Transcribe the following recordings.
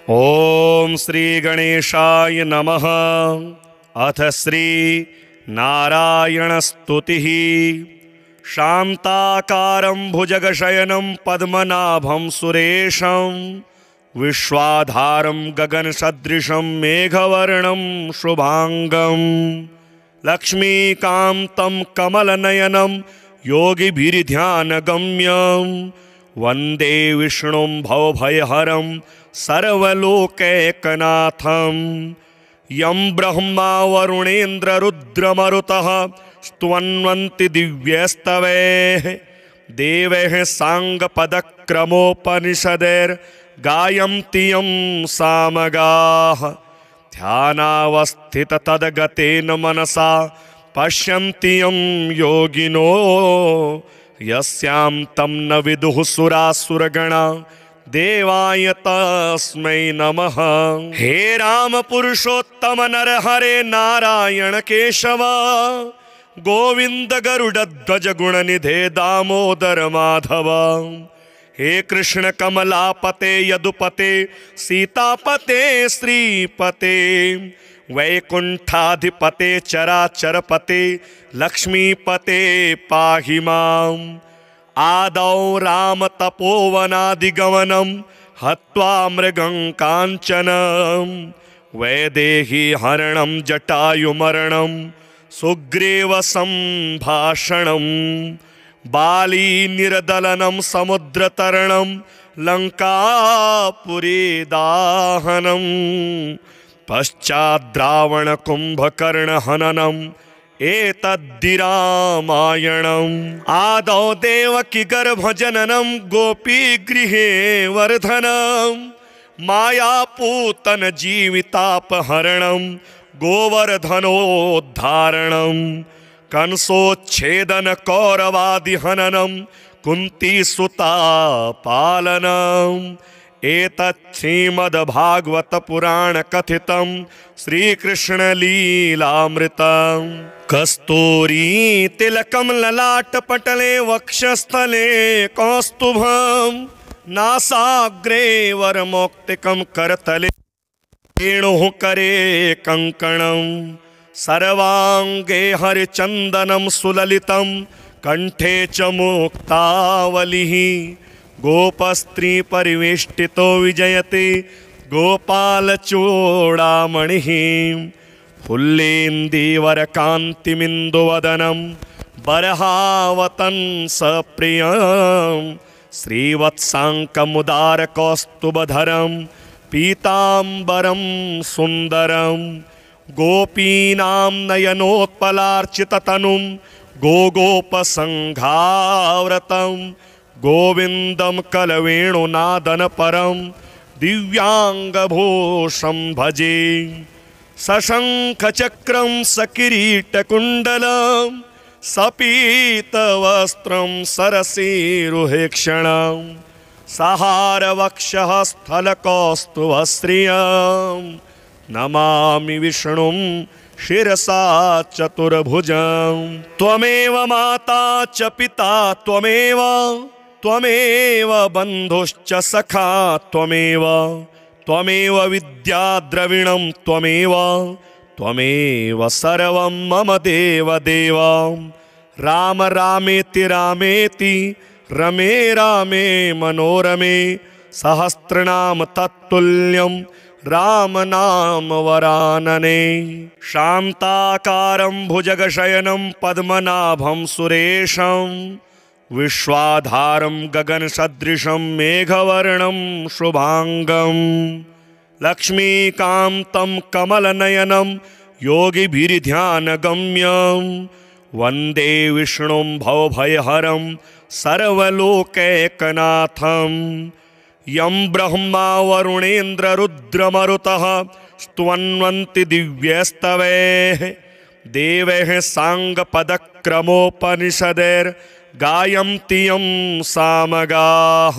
ओम श्री गणेशाय नमः। अथ श्री नारायण स्तुतिः। शांताकारं भुजगशयनं पद्मनाभं सुरेशं विश्वाधारं गगनसदृशं मेघवर्णं शुभांगं लक्ष्मीकान्तं कमलनयनं योगिभिर्ध्यानगम्यं वन्दे विष्णुं भवभयहरं सर्वलोकैकनाथं। यं ब्रह्मा वरुणेन्द्र रुद्रमरुतः स्तुवन्वन्ति दिव्यस्तवैः देवैः साङ्गपदक्रमोपनिषदैर्गायन्ति यं सामगाः। ध्यानावस्थिततद्गतेन मनसा पश्यन्ति यं योगिनो यस्यां तं न विदुः सुरासुरगणा देवाय तस्मै नमः। हे राम पुरुषोत्तम नरहरे नारायण केशव गोविंद गरुडध्वज गुणनिधे दामोदर माधव। हे कृष्ण कमलापते यदुपते सीतापते श्रीपते वैकुंठाधिपते चराचरपते लक्ष्मीपते पाहि माम्। आदौ राम तपोवनादिगमनं हत्वा मृगं काञ्चनं वैदेही हरणं जटायुमरणं सुग्रीव सम्भाषणं बाली निर्दलनं समुद्रतरणं लङ्कापुरी दाहनं पश्चाद्रावण कुम्भकर्ण हननं एतद्धि रामायणम्। आदौ देवकी गर्भजननं गोपीगृहे वर्धनं मायापूतन जीवितापहरणं गोवर्धनोद्धारणं कंसोच्छेदन कौरवादिहननं कुन्तीसुता पालनम्। एतत् श्रीमद्भागवत पुराण कथितं श्रीकृष्ण लीलामृतं। कस्तूरी तिलकं ललाटपटले वक्षस्थले कौस्तुभं नासाग्रे वरमौक्तिकं करतले वेणुः करे कङ्कणं सर्वाङ्गे हरिचन्दनं सुललितं कंठे च मुक्तावलिः गोपस्त्री परिवेष्टितो विजयते गोपालचूडामणिः फुल्लेन्दीवरकान्तिमिन्दुवदनं बर्हावतंसप्रियं श्रीवत्साङ्कमुदारकौस्तुभधरं पीताम्बरं सुन्दरं गोपीनां नयनोत्पलार्चिततनुं गोगोपसङ्घाव्रतं गोविंदम कलवेणुनादनपरं दिव्यांगभूषं भजे। सशंखचक्रं सकिरीटकुण्डलं सपीतवस्त्रं सरसीरुहेक्षणं सहारवक्षः स्थलकौस्तुभश्रियं नमामि विष्णुं शिरसा चतुर्भुजं। त्वमेव माता च पिता त्वमेव त्वमेव बन्धुश्च सखा त्वमेव त्वमेव विद्या द्रविणं त्वमेव त्वमेव सर्वं मम देव देव। राम रामेति रामेति रमे रामे मनोरमे सहस्रनाम तत्तुल्यं राम नाम वरानने। शांताकारं भुजगशयनं पद्मनाभं सुरेशं विश्वाधारं गगनसदृशं मेघवर्णं शुभांगं लक्ष्मीकान्तं कमलनयनं योगिभिर्ध्यानगम्यं वन्दे विष्णुं भवभयहरं सर्वलोकैकनाथं। यं ब्रह्मा वरुणेन्द्र रुद्रमरुतः स्तुवन्वन्ति दिव्यस्तवैः देवैः साङ्गपदक्रमोपनिषदैर्गायन्ति यं सामगाः।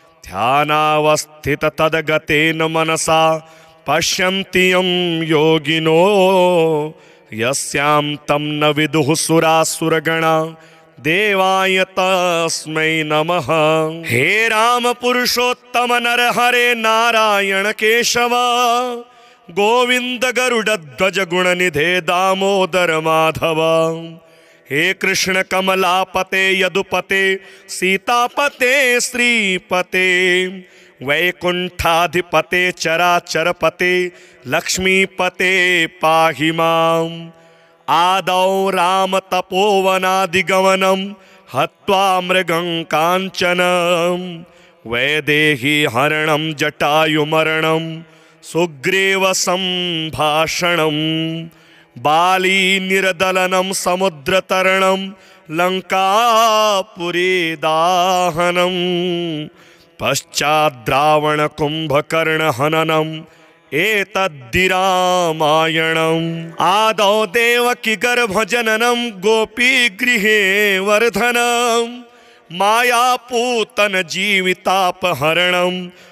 ध्यानावस्थिततद्गतेन मनसा पश्यन्ति यं योगिनो यस्यां तं न विदुः सुरासुरगणा देवाय तस्मै नमः। हे राम पुरुषोत्तम नर हरे नारायण केशव गोविंद गरुड़ध्वज गुणनिधे दामोदर माधव। हे कृष्ण कमलापते यदुपते सीतापते श्रीपते वैकुंठाधिपते चराचरपते लक्ष्मीपते पाहि माम्। आदौ राम तपोवनादिगमनं हत्वा मृगं काञ्चनं वैदेही हरणं जटायुमरणं सुग्रीव संभाषणं बाली निर्दलनं समुद्रतरणं लंकापुरी दाहनं पश्चाद्रावण कुंभकर्ण हननम् एतद्धि रामायणम्। आदौ देवकी गर्भजननं गोपीगृहे वर्धनं मायापूतन जीवितापहरणं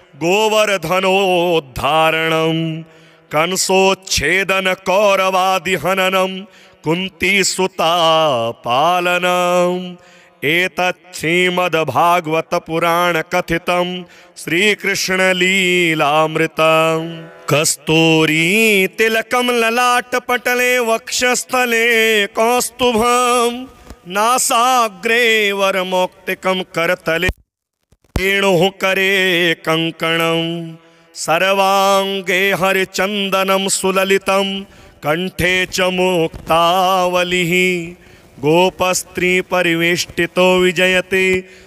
गोवर्धनोद्धारणं कंसोच्छेदन कौरवादिहननं कुन्तीसुता पालनम्। एतत् श्रीमद्भागवत पुराण कथितं श्रीकृष्ण लीलामृतम्। कस्तूरी तिलकं ललाटपटले वक्षस्थले कौस्तुभं नासाग्रे वरमौक्तिकं करतले वेणुः करे कंकणं सर्वांगे हरिचन्दनं सुललितं कंठे च मुक्तावलिः गोपस्त्री परिवेष्टितो विजयते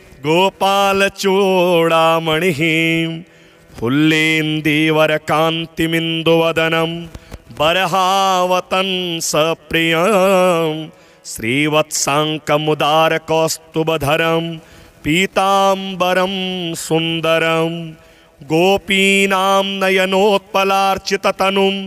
गोपालचूडामणिः फुल्लेन्दीवरकान्तिमिन्दुवदनं बर्हावतंसप्रियं श्रीवत्साङ्कमुदारकौस्तुभधरं पीताम्बरं सुन्दरं गोपीनां नयनोत्पलार्चिततनुं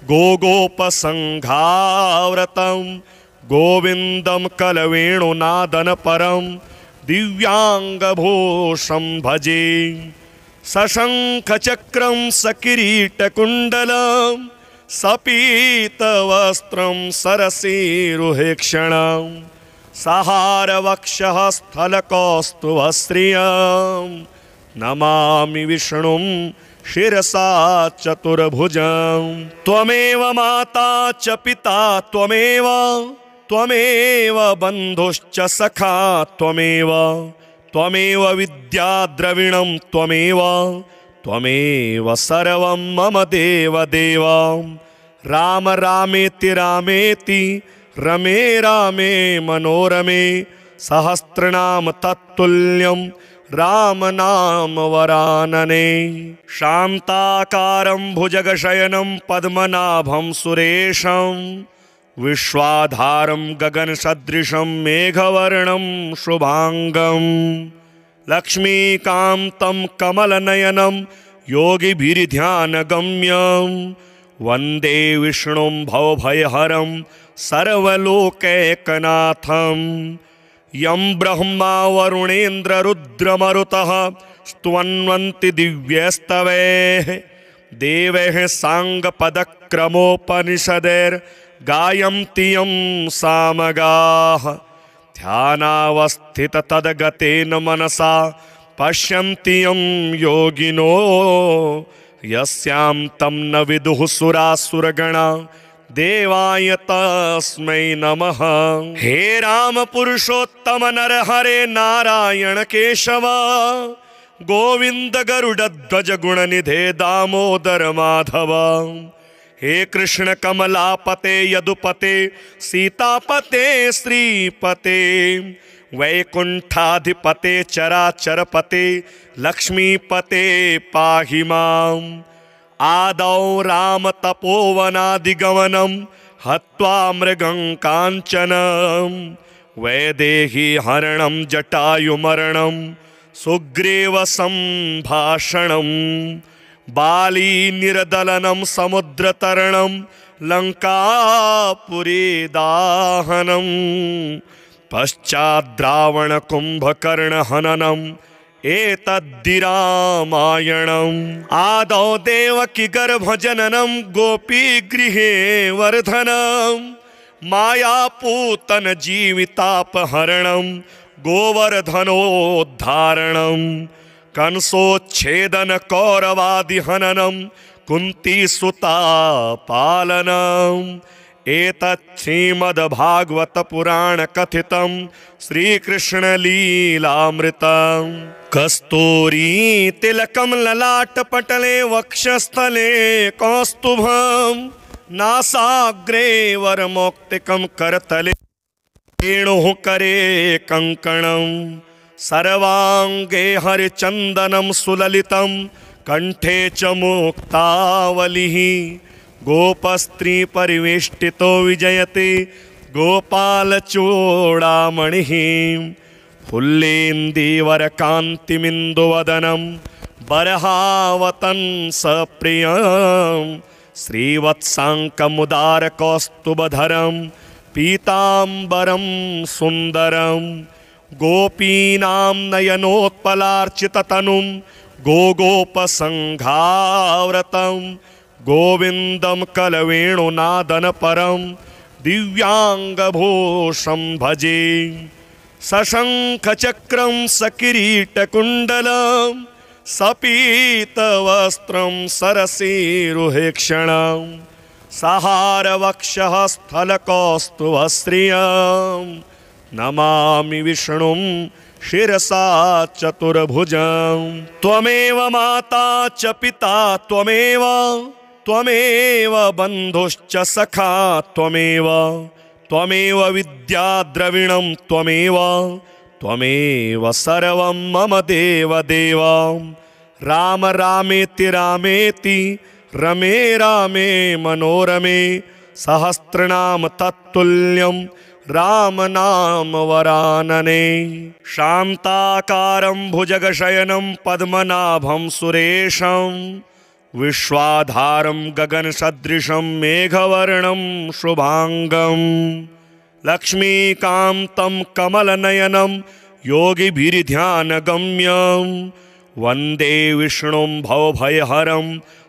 गोगोपसङ्घाव्रतं गोविन्दं कलवेणुनादनपरं दिव्याङ्गभूषं भजे। सशङ्खचक्रं सकिरीटकुण्डलं सपीतवस्त्रं सरसीरुहेक्षणं सहारवक्षः स्थलकौस्तुभश्रियं नमामि विष्णुं शिरसा चतुर्भुजं। त्वमेव माता च पिता त्वमेव त्वमेव बन्धुश्च सखा त्वमेव त्वमेव विद्या द्रविणं त्वमेव त्वमेव सर्वं मम देव देव। राम रामेति रामेति रमे रामे मनोरमे सहस्रनाम तत्तुल्यं राम नाम वरानने। शान्ताकारं भुजगशयनं पद्मनाभं सुरेशं विश्वाधारं गगनसदृशं मेघवर्णं शुभांगं लक्ष्मीकान्तं कमलनयनं योगिभिर्ध्यानगम्यं वन्दे विष्णुं भवभयहरं सर्वलोकैकनाथं। यं ब्रह्मा वरुणेन्द्र रुद्रमरुतः स्तुवन्वन्ति दिव्यस्तवैः देवैः साङ्गपदक्रमोपनिषदैर्गायन्ति यं सामगाः। ध्यानावस्थित तद्गतेन मनसा पश्यन्ति यं योगिनो यस्यां तं न विदुः सुरासुरगणा देवाय तस्मै नमः। हे राम पुरुषोत्तम नर हरे नारायण केशव गोविंद गरुड़ध्वज गुणनिधे दामोदर माधव। हे कृष्ण कमलापते यदुपते सीतापते श्रीपते वैकुंठाधिपते चराचरपते लक्ष्मीपते पाहि माम्। आदौ राम तपोवनादिगमनं हत्वा मृगं काञ्चनं वैदेही हरणं जटायुमरणं सुग्रीव संभाषणं बाली निर्दलनं समुद्रतरणं लंकापुरी दाहनं पश्चाद्रावण कुंभकर्ण हननम् एतद्धि रामायणम्। आदौ देवकी गर्भजननं गोपीगृहे वर्धनं मायापूतन जीवितापहरणं गोवर्धनोद्धारणं कंसोच्छेदन कौरवादिहननं कुन्तीसुता पालनम् एतत् श्रीमद्भागवत पुराण कथितं श्रीकृष्णलीलामृतं कस्तूरी तिलकं ललाटपटले वक्षस्थले कौस्तुभं नासाग्रे वरमौक्तिकं करतले वेणुः करे कङ्कणं सर्वाङ्गे हरिचन्दनं सुललितं कंठे च मुक्तावलिः गोपस्त्री परिवेष्टितो विजयते गोपालचूडामणिः फुल्लेन्दीवरकान्तिमिन्दुवदनं बर्हावतं सप्रियं श्रीवत्साङ्कमुदारकौस्तुभधरं पीताम्बरं सुन्दरं गोपीनां नयनोत्पलार्चिततनुं गोगोपसङ्घाव्रतं गोविन्दं कलवेणुनादनपरं दिव्याङ्गभूषं भजे सशङ्खचक्रं सकिरीटकुण्डलं सपीतवस्त्रं सरसीरुहेक्षणं सहारवक्षः स्थलकौस्तुभश्रियं नमामि विष्णुं शिरसा चतुर्भुजं त्वमेव माता च पिता त्वमेव बन्धुश्च सखा त्वमेव विद्या द्रविणं त्वमेव सर्वं मम देवदेव राम रामेति रामेति रमे रामे मनोरमे सहस्रनाम तत्तुल्यं राम नाम वरानने शान्ताकारं भुजगशयनं पद्मनाभं सुरेशं विश्वाधारं गगनसदृशं मेघवर्णं शुभांगं लक्ष्मीकान्तं कमलनयनं योगिभिर्ध्यानगम्यं वन्दे विष्णुं भवभयहरं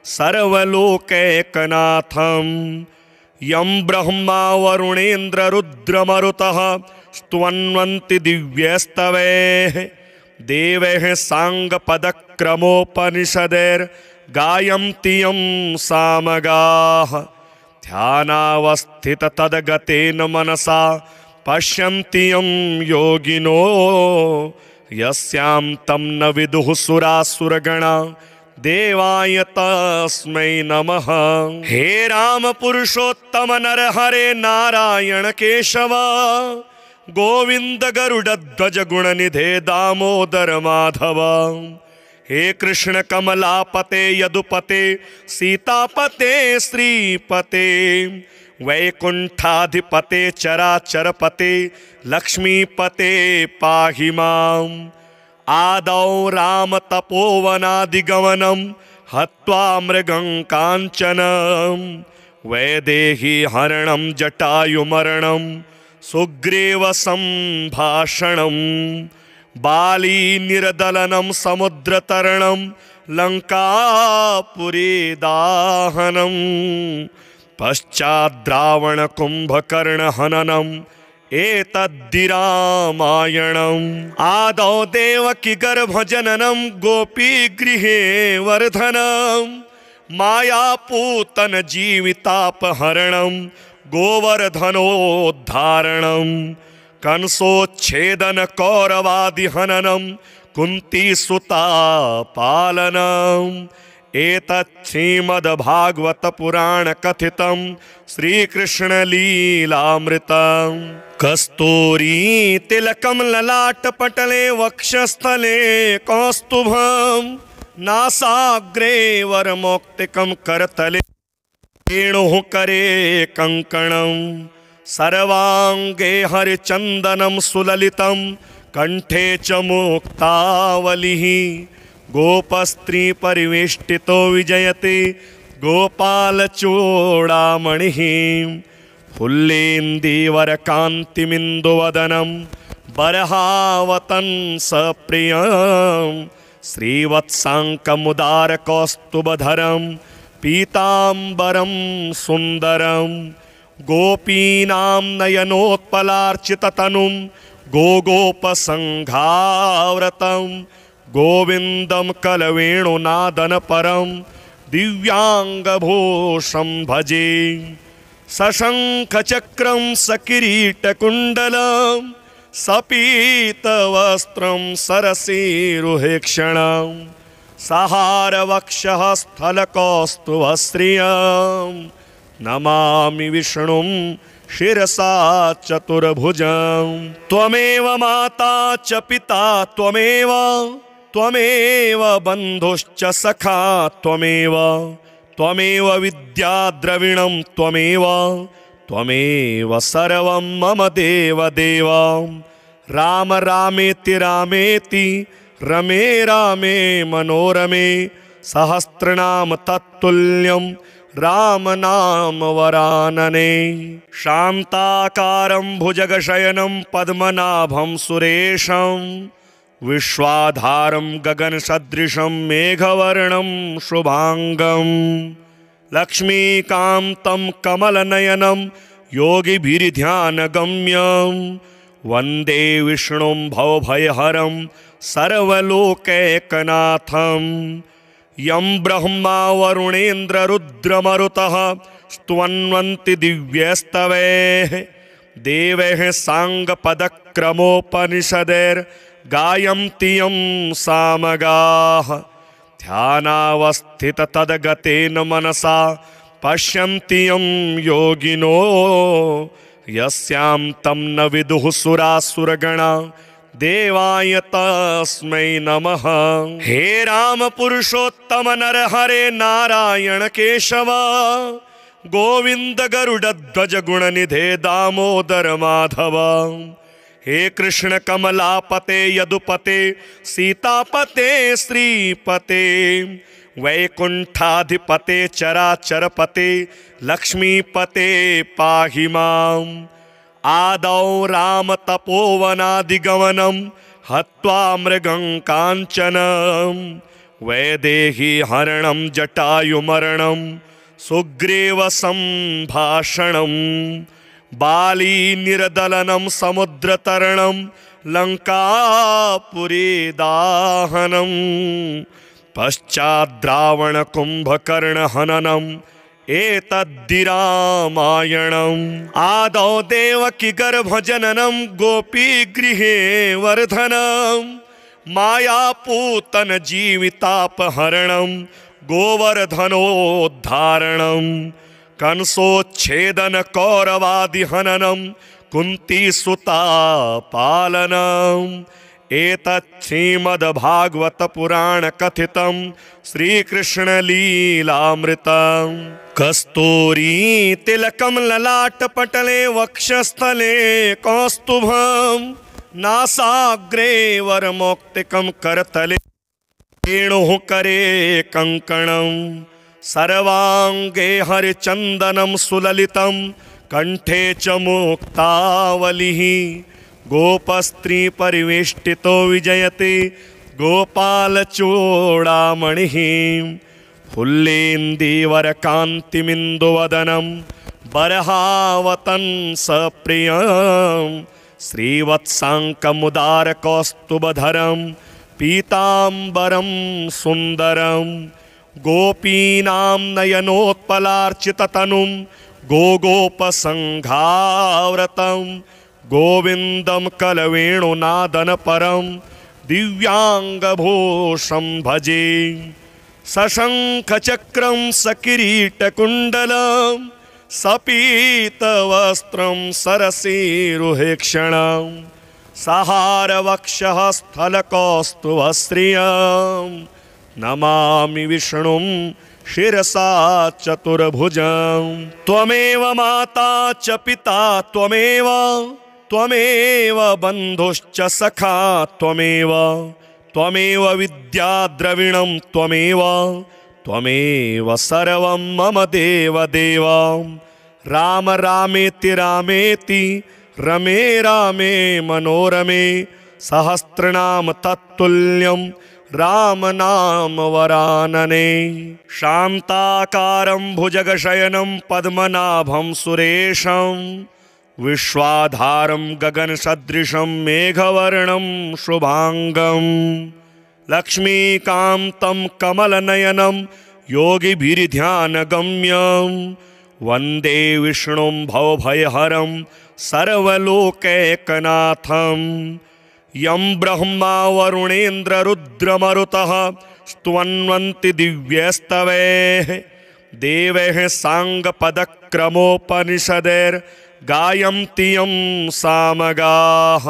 सर्वलोकैकनाथं यं ब्रह्मा वरुणेन्द्ररुद्रमरुतः स्तुवन्वन्ति दिव्यस्तवैः देवैः साङ्गपदक्रमोपनिषदैर्गायन्ति यं सामगाः ध्यानावस्थिततद्गतेन मनसा पश्यन्ति यं योगिनो यस्यां तं न विदुः सुरासुरगणा देवाय तस्मै नमः। हे राम पुरुषोत्तम नरहरे नारायण केशव गोविंद गरुडध्वज गुणनिधे दामोदर माधव हे कृष्ण कमलापते यदुपते सीतापते श्रीपते वैकुंठाधिपते चराचरपते लक्ष्मीपते पाहि माम् आदौ राम तपोवनादिगमनं हत्वा मृगं काञ्चनं वैदेही हरणं जटायुमरणं सुग्रीव संभाषणं बाली निर्दलनं समुद्रतरणं लंकापुरी दाहनं पश्चाद्रावण कुंभकर्ण हननं एतद्धि रामायणम् आदौ देवकी गर्भजननं गोपीगृहे वर्धनं मायापूतन जीवितापहरणं गोवर्धनोद्धारणं कंसोच्छेदन कौरवादिहननं कुन्तीसुता पालनम् एतत् श्रीमद्भागवत पुराण कथितं श्रीकृष्णलीलामृतं कस्तूरी तिलकं ललाटपटले वक्षस्थले कौस्तुभं नासाग्रे वरमौक्तिकं करतले वेणुः करे कङ्कणं सर्वाङ्गे हरिचन्दनं सुललितं कंठे च मुक्तावलिः गोपस्त्री परिवेष्टितो विजयते गोपालचूडामणिः फुल्लेन्दीवरकान्तिमिन्दुवदनं बर्हावतं सप्रियं श्रीवत्साङ्कमुदारकौस्तुभधरं पीताम्बरं सुन्दरं गोपीनां नयनोत्पलार्चिततनुं गोगोपसङ्घाव्रतं गोविन्दं कलवेणुनादनपरं दिव्याङ्गभूषं भजे। सशङ्खचक्रं सकिरीटकुण्डलं सपीतवस्त्रं सरसीरुहेक्षणं सहारवक्षः स्थलकौस्तुभश्रियं नमामि विष्णुं शिरसा चतुर्भुजं। त्वमेव माता च पिता त्वमेव त्वमेव बन्धुश्च सखा त्वमेव त्वमेव विद्या द्रविणं त्वमेव त्वमेव सर्वं मम देवदेव। राम रामेति रामेति रमे रामे मनोरमे सहस्रनाम तत्तुल्यं राम नाम वरानने। शान्ताकारं भुजगशयनं पद्मनाभं सुरेशं विश्वाधारं गगनसदृशं मेघवर्णं शुभांगं लक्ष्मीकान्तं कमलनयनं योगिभिर्ध्यानगम्यं वन्दे विष्णुं भवभयहरं सर्वलोकैकनाथं। यं ब्रह्मा वरुणेन्द्ररुद्रमरुतः स्तुवन्वन्ति दिव्यस्तवैः देवैः साङ्गपदक्रमोपनिषदैर्गायन्ति यं सामगाः। ध्यानावस्थिततद्गतेन मनसा पश्यन्ति यं योगिनो यस्यां तं न विदुः सुरासुरगणा देवाय तस्मै नमः। हे राम पुरुषोत्तम नरहरे नारायण केशव गोविंद गरुडध्वज गुणनिधे दामोदर माधव। हे कृष्ण कमलापते यदुपते सीतापते श्रीपते वैकुंठाधिपते चराचरपते लक्ष्मीपते पाहि माम्। आदौ राम तपोवनादिगमनं हत्वा मृगं काञ्चनं वैदेही हरणं जटायुमरणं सुग्रीव संभाषणं बाली निर्दलनं समुद्रतरणं लंकापुरी दाहनं पश्चाद्रावण कुंभकर्ण हननम् एतद्धि रामायणम्। आदौ देवकी गर्भजननं गोपीगृहे वर्धनं मायापूतन जीवितापहरणं गोवर्धनोद्धारणं कंसोच्छेदन कौरवादिहननं कुन्तीसुता पालनम्। एतत् श्रीमद्भागवत पुराण कथितं श्रीकृष्णलीलामृतं। कस्तूरी तिलकं ललाटपटले वक्षस्थले कौस्तुभं नासाग्रे वरमौक्तिकं करतले वेणुः करे कङ्कणं सर्वाङ्गे हरिचन्दनं सुललितं कंठे च मुक्तावलिः गोपस्त्री परिवेष्टितो विजयते गोपालचूडामणिः। फुल्लेन्दीवरकान्तिमिन्दुवदनं बर्हावतंसप्रियं श्रीवत्साङ्कमुदारकौस्तुभधरं पीताम्बरं सुन्दरं गोपीनां नयनोत्पलार्चिततनुं गोगोपसङ्घाव्रतं गोविन्दं कलवेणुनादनपरं दिव्याङ्गभूषं भजे। सशङ्खचक्रं सकिरीटकुण्डलं सपीतवस्त्रं सरसीरुहेक्षणं सहारवक्षः स्थलकौस्तुभश्रियं नमामि विष्णुं शिरसा चतुर्भुजं। त्वमेव माता च पिता त्वमेव त्वमेव बन्धुश्च सखा त्वमेव त्वमेव विद्या द्रविणं त्वमेव त्वमेव सर्वं मम देवदेव। राम रामेति रामेति रमे रामे मनोरमे सहस्रनाम तत्तुल्यं राम नाम वरानने। शान्ताकारं भुजगशयनं पद्मनाभं सुरेशं विश्वाधारं गगनसदृशं मेघवर्णं शुभांगं लक्ष्मीकान्तं कमलनयनं योगिभिर्ध्यानगम्यं वन्दे विष्णुं भवभयहरं सर्वलोकैकनाथं। यं ब्रह्मा वरुणेन्द्र रुद्रमरुतः स्तुवन्वन्ति दिव्यस्तवैः देवैः साङ्गपदक्रमोपनिषदैर्गायन्ति यं सामगाः।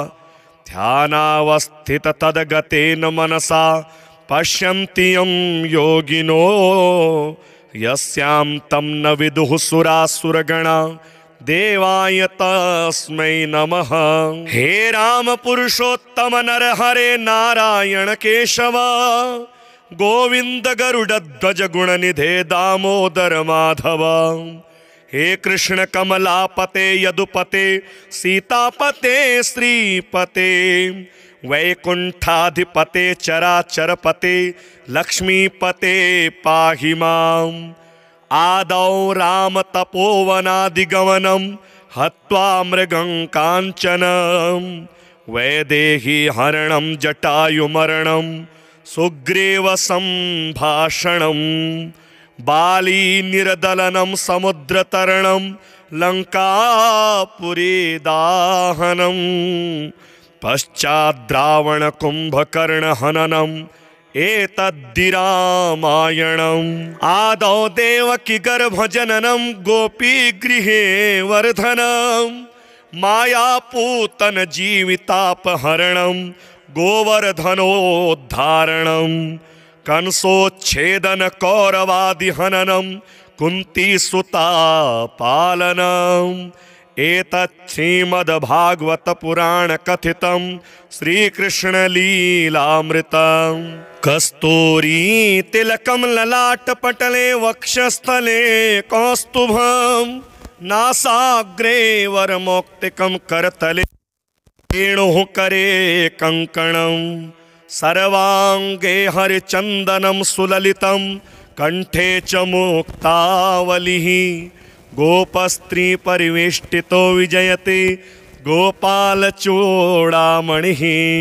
ध्यानावस्थिततद्गतेन मनसा पश्यन्ति यं योगिनो यस्यां तं न विदुः सुरासुरगणा देवाय तस्मै नमः। हे राम पुरुषोत्तम नरहरे नारायण केशव गोविंद गरुडध्वज गुणनिधे दामोदर माधव। हे कृष्ण कमलापते यदुपते सीतापते श्रीपते वैकुंठाधिपते चराचरपते लक्ष्मीपते पाहि माम्। आदौ राम तपोवनादिगमनं हत्वा मृगं काञ्चनं वैदेही हरणं जटायुमरणं सुग्रीव संभाषणं बाली निर्दलनं समुद्रतरणं लंकापुरी दाहनं पश्चाद्रावण कुंभकर्ण हननं एतद्धि रामायणम्। आदौ देवकी गर्भजननं गोपीगृहे वर्धनं मायापूतन जीवितापहरणं गोवर्धनोद्धारणं कंसोच्छेदन कौरवादिहननं कुन्तीसुता पालनम्। एतत् श्रीमद्भागवत पुराण कथितं श्रीकृष्ण लीलामृतं। कस्तूरी तिलकं ललाटपटले वक्षस्थले कौस्तुभं नासाग्रे वरमौक्तिकं करतले वेणुः करे कङ्कणं सर्वाङ्गे हरिचन्दनं सुललितं कंठे च मुक्तावलिः गोपस्त्री परिवेष्टितो विजयते गोपालचूडामणिः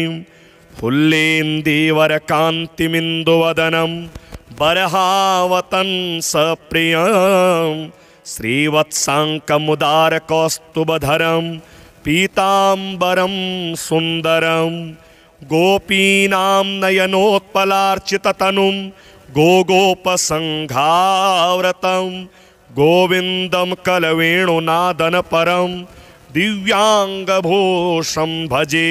फुल्लेन्दीवरकान्तिमिन्दुवदनं बर्हावतं सप्रियं श्रीवत्साङ्कमुदारकौस्तुभधरं पीताम्बरं सुन्दरं गोपीनां नयनोत्पलार्चिततनुं गोगोपसङ्घाव्रतं गोविन्दं कलवेणुनादनपरं दिव्याङ्गभूषं भजे।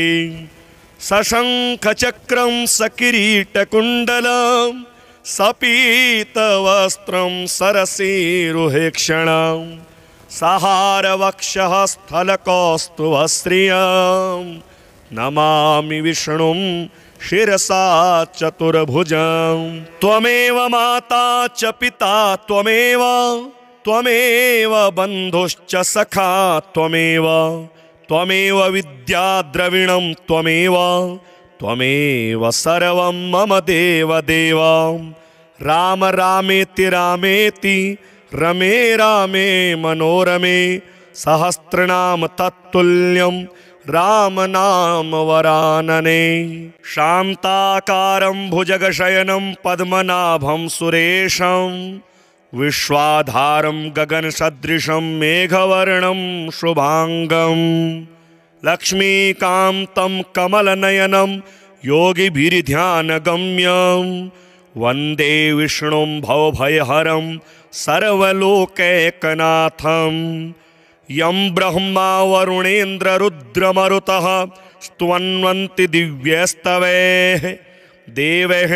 सशङ्खचक्रं सकिरीटकुण्डलं सपीतवस्त्रं सरसीरुहेक्षणं सहारवक्षः स्थलकौस्तुभश्रियं नमामि विष्णुं शिरसा चतुर्भुजं। त्वमेव माता च पिता त्वमेव त्वमेव बन्धुश्च सखा त्वमेव त्वमेव विद्या द्रविणं त्वमेव त्वमेव सर्वं मम देव देव। राम रामेति रामेति रमे रामे मनोरमे सहस्रनाम तत्तुल्यं राम नाम वरानने। शान्ताकारं भुजगशयनं पद्मनाभं सुरेशं विश्वाधारं गगनसदृशं मेघवर्णं शुभांगं लक्ष्मीकान्तं कमलनयनं योगिभिर्ध्यानगम्यं वन्दे विष्णुं भवभयहरं सर्वलोकैकनाथं। यं ब्रह्मा वरुणेन्द्र रुद्रमरुतः स्तुवन्वन्ति दिव्यस्तवैः देवैः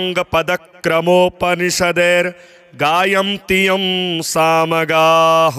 साङ्गपदक्रमोपनिषदैर्गायन्ति यं सामगाः।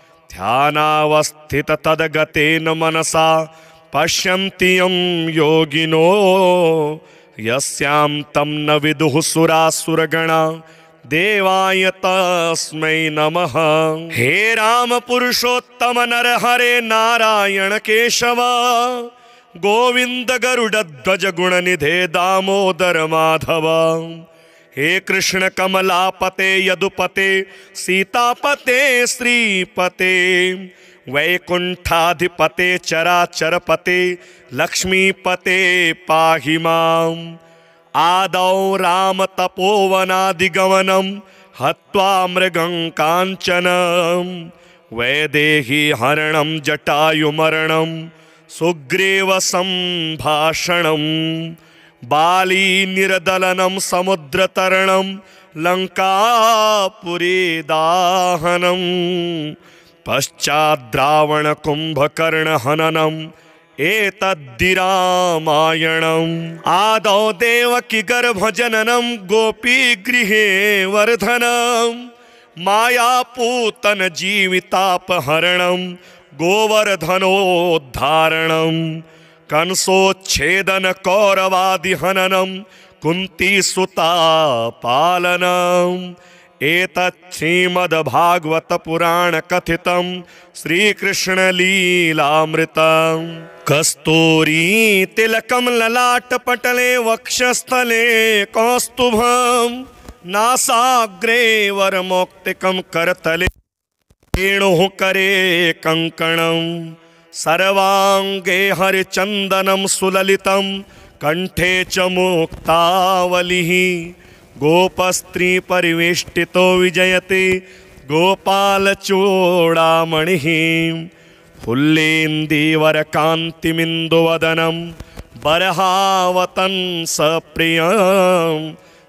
ध्यानावस्थिततद्गतेन मनसा पश्यन्ति यं योगिनो यस्यां तं न विदुः सुरासुरगणा देवाय तस्मै नमः। हे राम पुरुषोत्तम नरहरे नारायण केशव गोविंद गरुड़ध्वज गुणनिधे दामोदर माधव। हे कृष्ण कमलापते यदुपते सीतापते श्रीपते वैकुंठाधिपते चराचरपते लक्ष्मीपते पाहि माम्। आदौ राम तपोवनादिगमनं हत्वा मृगं कांचनं वैदेही हरणं जटायुमरणं सुग्रीव संभाषणं बाली निर्दलनं समुद्रतरणं लंकापुरी दाहनं पश्चाद्रावण कुंभकर्ण हननम् एतद्धि रामायणम्। आदौ देवकी गर्भजननं गोपी गृहे वर्धनं मायापूतन जीवितापहरणं गोवर्धनोद्धारणं कंसोच्छेदन कौरवादिहननं कुन्तीसुता पालनम्। एतत् श्रीमद्भागवत पुराण कथितं श्रीकृष्ण लीलामृतं। कस्तूरी तिलकं ललाटपटले वक्षस्थले कौस्तुभं नासाग्रे वरमौक्तिकं करतले वेणुः करे कङ्कणं सर्वाङ्गे हरिचन्दनं सुललितं कंठे च मुक्तावलिः गोपस्त्री परिवेष्टितो विजयते गोपालचूडामणिः फुल्लेन्दीवरकान्तिमिन्दुवदनं बर्हावतंसप्रियं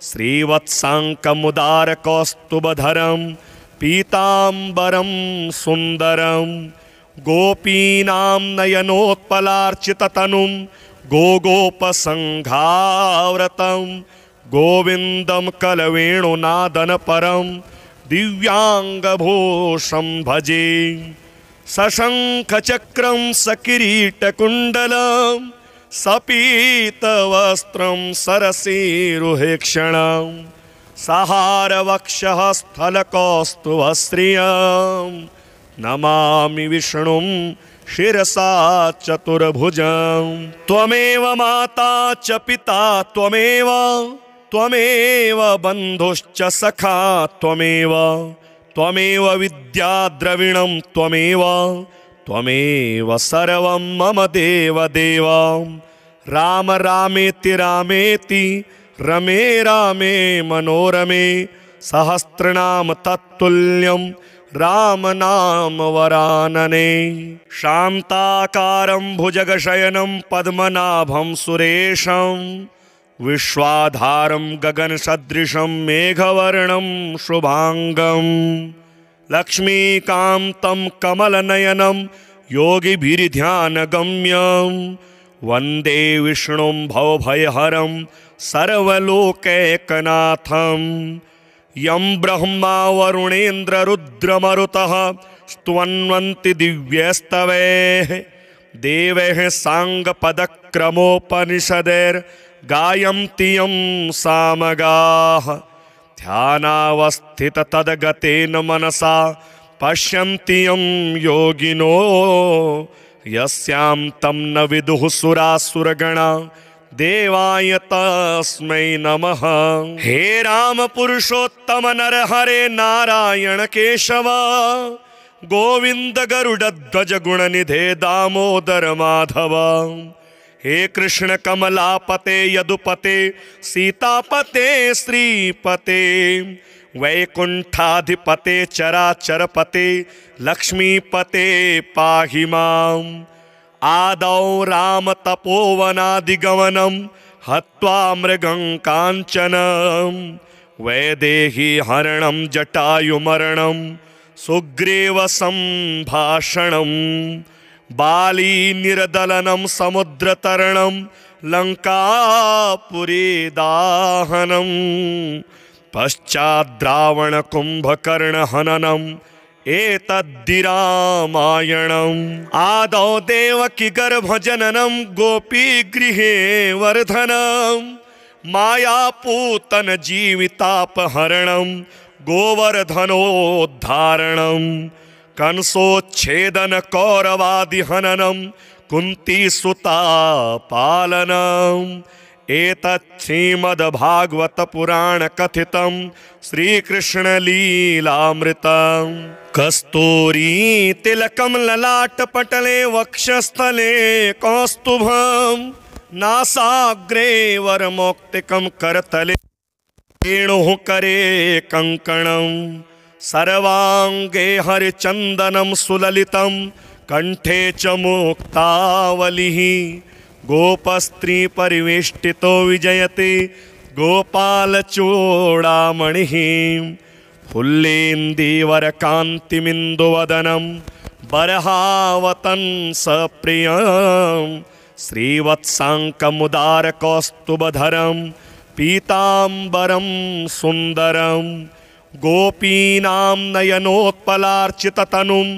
श्रीवत्साङ्कमुदारकौस्तुभधरं पीताम्बरं सुन्दरं गोपीनां नयनोत्पलार्चिततनुं गोगोपसङ्घाव्रतं गोविंदम कलवेणुनादन परम दिव्यांगभूषं भजे। सशंखचक्रं सकिरीटकुण्डलं सपीतवस्त्रं सरसीरुहेक्षणं सहारवक्षः स्थलकौस्तुभश्रियं नमामि विष्णुं शिरसा चतुर्भुजं। त्वमेव माता च पिता त्वमेव त्वमेव बन्धुश्च सखा त्वमेव त्वमेव विद्या द्रविणं त्वमेव त्वमेव सर्वं मम देव देव। राम रामेति रामेति रमे रामे मनोरमे सहस्रनाम तत्तुल्यं राम नाम वरानने। शान्ताकारं भुजगशयनं पद्मनाभं सुरेशं विश्वाधारं गगनसदृशं मेघवर्णं शुभांगं लक्ष्मीकान्तं कमलनयनं योगिभिर्ध्यानगम्यं वन्दे विष्णुं भवभयहरं सर्वलोकैकनाथं। यं ब्रह्मा वरुणेन्द्ररुद्रमरुतः स्तुवन्वन्ति दिव्यस्तवैः देवैः साङ्गपदक्रमोपनिषदैर्गायन्ति यं सामगाः। ध्यानावस्थिततद्गतेन मनसा पश्यन्ति यं योगिनो यस्यां तं न विदुः सुरासुरगणा देवाय तस्मै नमः। हे राम पुरुषोत्तम नरहरे नारायण केशव गोविंद गरुड़ध्वज गुणनिधे दामोदर माधव। हे कृष्ण कमलापते यदुपते सीतापते श्रीपते वैकुंठाधिपते चराचरपते लक्ष्मीपते पाहि माम्। आदौ राम तपोवनादिगमनं हत्वा मृगं कांचनं वैदेही हरणं जटायुमरणं सुग्रीव संभाषणं बाली निर्दलनं समुद्रतरणं लंकापुरी दाहनं पश्चाद्रावण कुंभकर्ण हननम् एतद्धि रामायणम्। आदौ देवकी गर्भजननं गोपी गृहे वर्धनं मायापूतन जीवितापहरणं गोवर्धनोद्धारणं कंसोच्छेदन कौरवादिहननं कुन्तीसुता पालनम् एतत् श्रीमद्भागवत पुराण कथितं श्रीकृष्णलीलामृतम् कस्तूरी तिलकं ललाटपटले वक्षस्थले कौस्तुभं नासाग्रे वरमौक्तिकं करतले वेणुः करे कङ्कणं सर्वाङ्गे हरिचन्दनं सुललितं कंठे च मुक्तावलिः गोपस्त्री परिवेष्टितो विजयते गोपालचूडामणिः फुल्लेन्दीवरकान्तिमिन्दुवदनं बर्हावतंसप्रियं श्रीवत्साङ्कमुदारकौस्तुभधरं पीताम्बरं सुन्दरं गोपीनां नयनोत्पलार्चिततनुं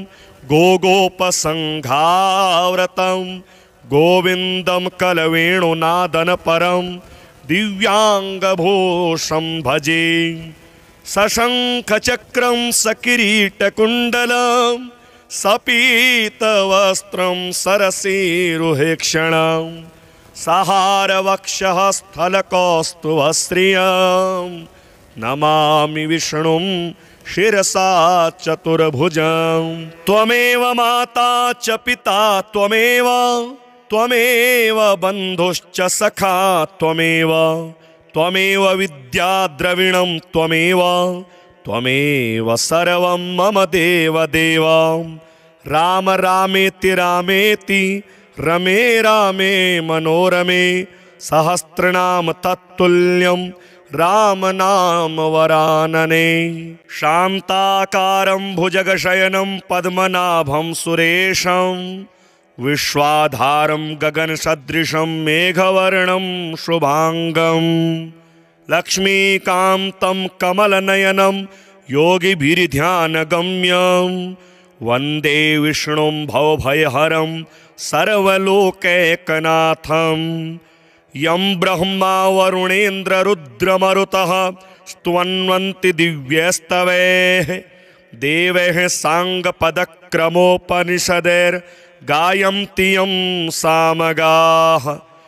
गोगोपसङ्घाव्रतं गोविन्दं कलवेणुनादनपरं दिव्याङ्गभूषं भजे सशङ्खचक्रं सकिरीटकुण्डलं सपीतवस्त्रं सरसीरुहेक्षणं सहारवक्षः स्थलकौस्तुभश्रियं नमामि विष्णुं शिरसा चतुर्भुजं त्वमेव माता च पिता त्वमेव त्वमेव बन्धुश्च सखा त्वमेव त्वमेव विद्या द्रविणं त्वमेव त्वमेव सर्वं मम देवदेव राम रामेति रामेति रमे रामे मनोरमे सहस्रनाम तत्तुल्यं राम नाम वरानने शान्ताकारं भुजगशयनं पद्मनाभं सुरेशं विश्वाधारं गगनसदृशं मेघवर्णं शुभांगं लक्ष्मीकान्तं कमलनयनं योगिभिर्ध्यानगम्यं वन्दे विष्णुं भवभयहरं सर्वलोकैकनाथं यं ब्रह्मा वरुणेन्द्र रुद्रमरुतः स्तुवन्वन्ति दिव्यस्तवैः देवैः साङ्गपदक्रमोपनिषदैर्गायन्ति यं सामगाः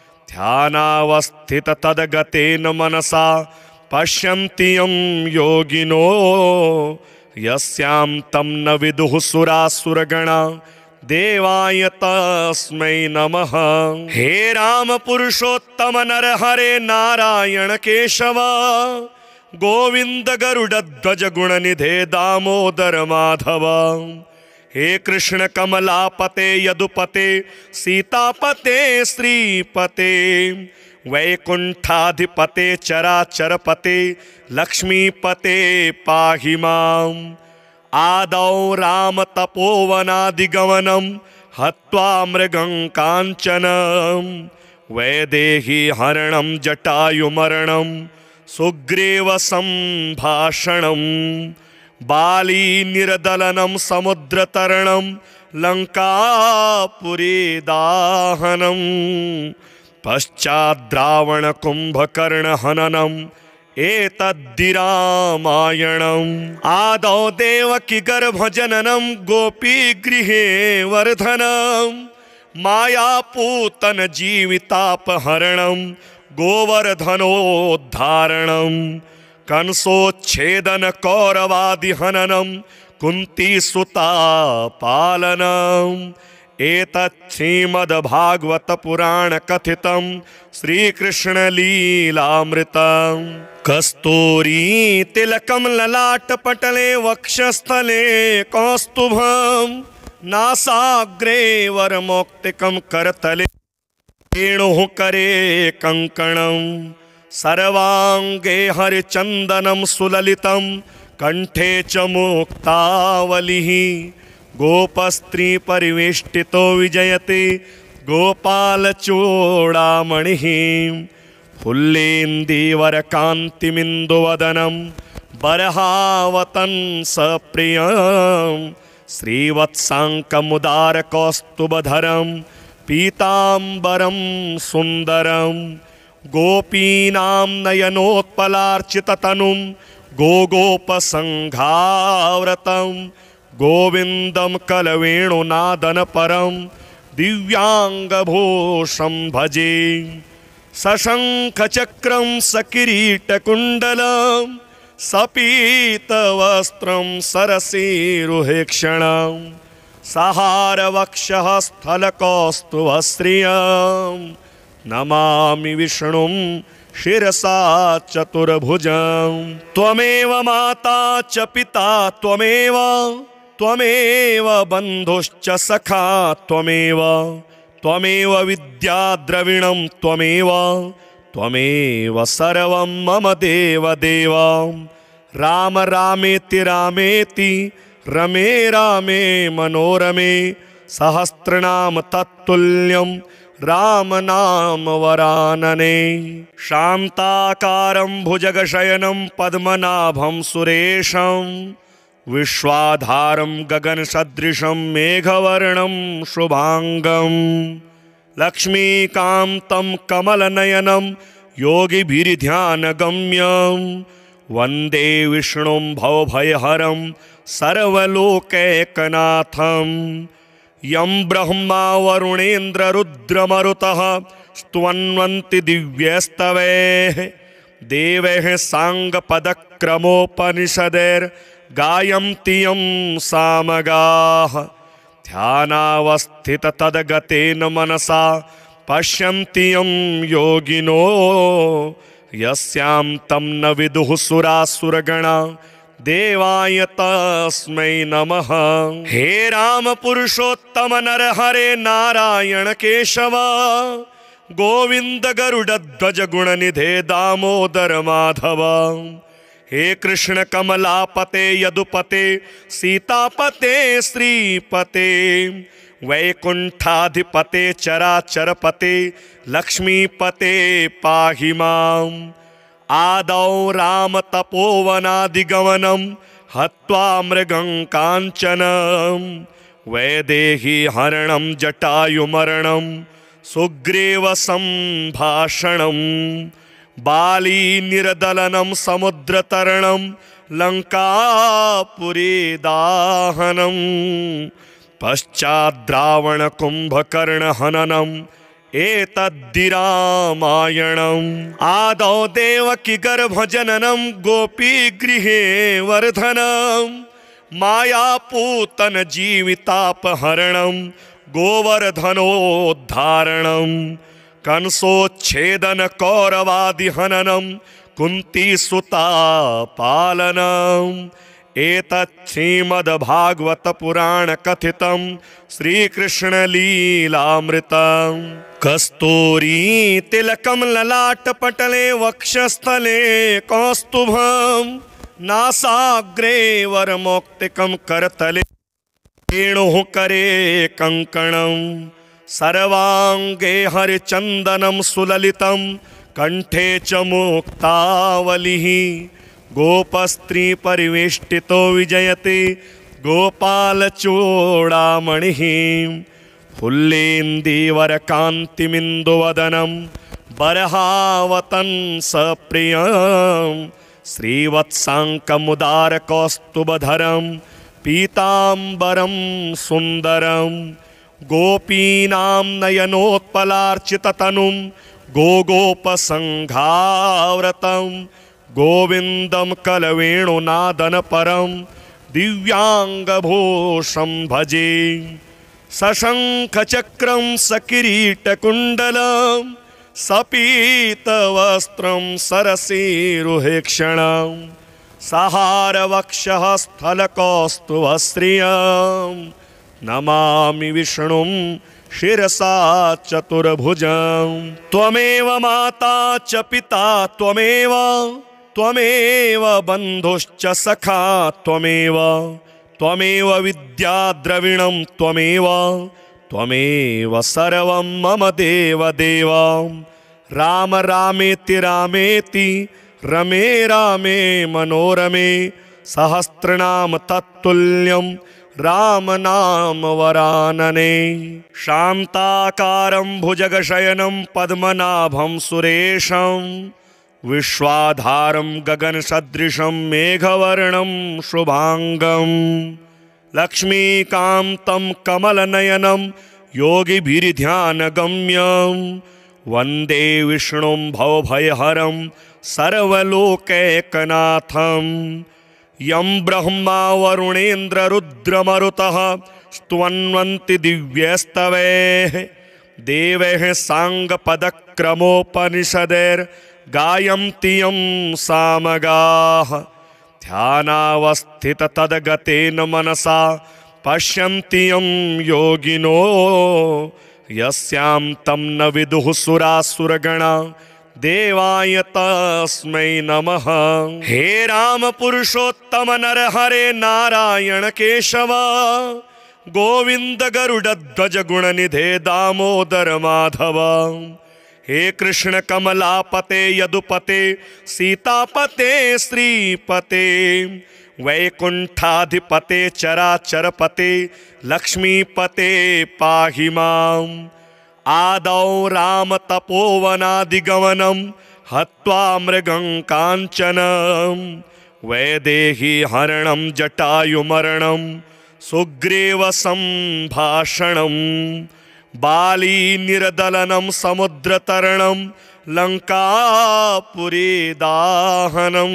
ध्यानावस्थिततद्गतेन मनसा पश्यन्ति यं योगिनो यस्यां तं न विदुः सुरासुरगणा देवाय तस्मै नमः। हे राम पुरुषोत्तम नरहरे नारायण केशव गोविंद गरुडध्वज गुणनिधे दामोदर माधव हे कृष्ण कमलापते यदुपते सीतापते श्रीपते वैकुंठाधिपते चराचरपते लक्ष्मीपते पाहि माम् आदौ राम तपोवनादिगमनं हत्वा मृगं काञ्चनं वैदेही हरणं जटायुमरणं सुग्रीव संभाषणं बाली निर्दलनं समुद्रतरणं लंकापुरी दाहनं पश्चाद्रावण कुंभकर्ण हननम् एतद्धि रामायणम् आदौ देवकी गर्भजननं गोपीगृहे वर्धनं मायापूतन जीवितापहरणं गोवर्धनोद्धारणं कंसोच्छेदन कौरवादिहननं कुन्तीसुता पालनम् एतत् श्रीमद्भागवत पुराण कथितं श्रीकृष्णलीलामृतम् कस्तूरी तिलकं ललाटपटले वक्षस्थले कौस्तुभं नासाग्रे वरमौक्तिकं करतले वेणुः करे कङ्कणं सर्वाङ्गे हरिचन्दनं सुललितं कंठे च मुक्तावलिः गोपस्त्री परिवेष्टितो विजयते गोपालचूडामणिः फुल्लेन्दीवरकान्तिमिन्दुवदनं बर्हावतंसप्रियं श्रीवत्साङ्कमुदारकौस्तुभधरं पीताम्बरं सुन्दरं गोपीनां नयनोत्पलार्चिततनुं गोगोपसङ्घाव्रतं गोविन्दं कलवेणुनादनपरं दिव्यांगभूषं भजे। सशङ्खचक्रं सकिरीटकुण्डलं सपीतवस्त्रं सरसीरुहेक्षणं सहारवक्षः स्थलकौस्तुभश्रियं नमामि विष्णुं शिरसा चतुर्भुजं। त्वमेव माता च पिता त्वमेव त्वमेव बन्धुश्च सखा त्वमेव त्वमेव विद्या द्रविणं त्वमेव त्वमेव सर्वं मम देवदेव। राम रामेति रामेति रमे रामे मनोरमे सहस्रनाम तत्तुल्यं राम नाम वरानने। शान्ताकारं भुजगशयनं पद्मनाभं सुरेशं विश्वाधारं गगनसदृशं मेघवर्णं शुभांगं लक्ष्मीकान्तं कमलनयनं योगिभिर्ध्यानगम्यं वन्दे विष्णुं भवभयहरं सर्वलोकैकनाथं। यं ब्रह्मा वरुणेन्द्ररुद्रमरुतः स्तुवन्वन्ति दिव्यस्तवैः देवैः साङ्गपदक्रमोपनिषदैर्गायन्ति यं सामगाः। ध्यानावस्थिततद्गतेन मनसा पश्यन्ति यं योगिनो यस्यां तं न विदुः सुरासुरगणा देवाय तस्मै नमः। हे राम पुरुषोत्तम नरहरे नारायण केशव गोविंद गरुडध्वज गुणनिधे दामोदर माधव। हे कृष्ण कमलापते यदुपते सीतापते श्रीपते वैकुंठाधिपते चराचरपते लक्ष्मीपते पाहि माम्। आदौ राम तपोवनादिगमनं हत्वा मृगं काञ्चनं वैदेही हरणं जटायुमरणं सुग्रीव संभाषणं बाली निर्दलनं समुद्रतरणं लंकापुरी दाहनं पश्चाद्रावण कुंभकर्ण हननम् एतद्धि रामायणम्। आदौ देवकी गर्भजननं गोपीगृहे वर्धनं मायापूतन जीवितापहरणं गोवर्धनोद्धारणं कंसोच्छेदन कौरवादिहननं कुन्तीसुता पालनम्। एतत् श्रीमद्भागवत पुराण कथितं श्रीकृष्ण लीलामृतं। कस्तूरी तिलकं ललाटपटले वक्षस्थले कौस्तुभं नासाग्रे वरमौक्तिकं करतले वेणुः करे कङ्कणं सर्वाङ्गे हरिचन्दनं सुललितं कंठे च मुक्तावलिः गोपस्त्री परिवेष्टितो विजयते गोपालचूडामणिः फुल्लेन्दीवरकान्तिमिन्दुवदनं बर्हावतंसप्रियं श्रीवत्साङ्कमुदारकौस्तुभधरं पीताम्बरं सुन्दरं गोपीनां नयनोत्पलार्चिततनुं गोगोपसङ्घाव्रतं गोविन्दं कलवेणुनादनपरं दिव्यांगभूषं भजे। सशङ्खचक्रं सकिरीटकुण्डलं सपीतवस्त्रं सरसीरुहेक्षणं सहारवक्षः स्थलकौस्तुभश्रियं नमामि विष्णुं शिरसा चतुर्भुजं। त्वमेव माता च पिता त्वमेव त्वमेव बन्धुश्च सखा त्वमेव त्वमेव विद्या द्रविणं त्वमेव त्वमेव सर्वं मम देवदेव। राम रामेति रामेति रमे रामे मनोरमे सहस्रनाम तत्तुल्यं राम नाम वरानने। शान्ताकारं भुजगशयनं पद्मनाभं सुरेशं विश्वाधारं गगनसदृशं मेघवर्णं शुभांगं लक्ष्मीकान्तं कमलनयनं योगिभिर्ध्यानगम्यं वन्दे विष्णुं भवभयहरं सर्वलोकैकनाथं यं ब्रह्मा वरुणेन्द्ररुद्रमरुतः स्तुवन्वन्ति दिव्यस्तवैः देवैः साङ्गपदक्रमोपनिषदैर्गायन्ति यं सामगाः ध्यानावस्थिततद्गतेन मनसा पश्यन्ति यं योगिनो यस्यां तं न विदुः सुरासुरगणा देवाय तस्मै नमः। हे राम पुरुषोत्तम नरहरे नारायण केशव गोविंद गरुडध्वज गुणनिधे दामोदर माधव। हे कृष्ण कमलापते यदुपते सीतापते श्रीपते वैकुंठाधिपते चराचरपते लक्ष्मीपते पाहि माम्। आदौ राम तपोवनादिगमनं हत्वा मृगं काञ्चनं वैदेही हरणं जटायुमरणं सुग्रीव संभाषणं बाली निर्दलनं समुद्रतरणं लंकापुरी दाहनं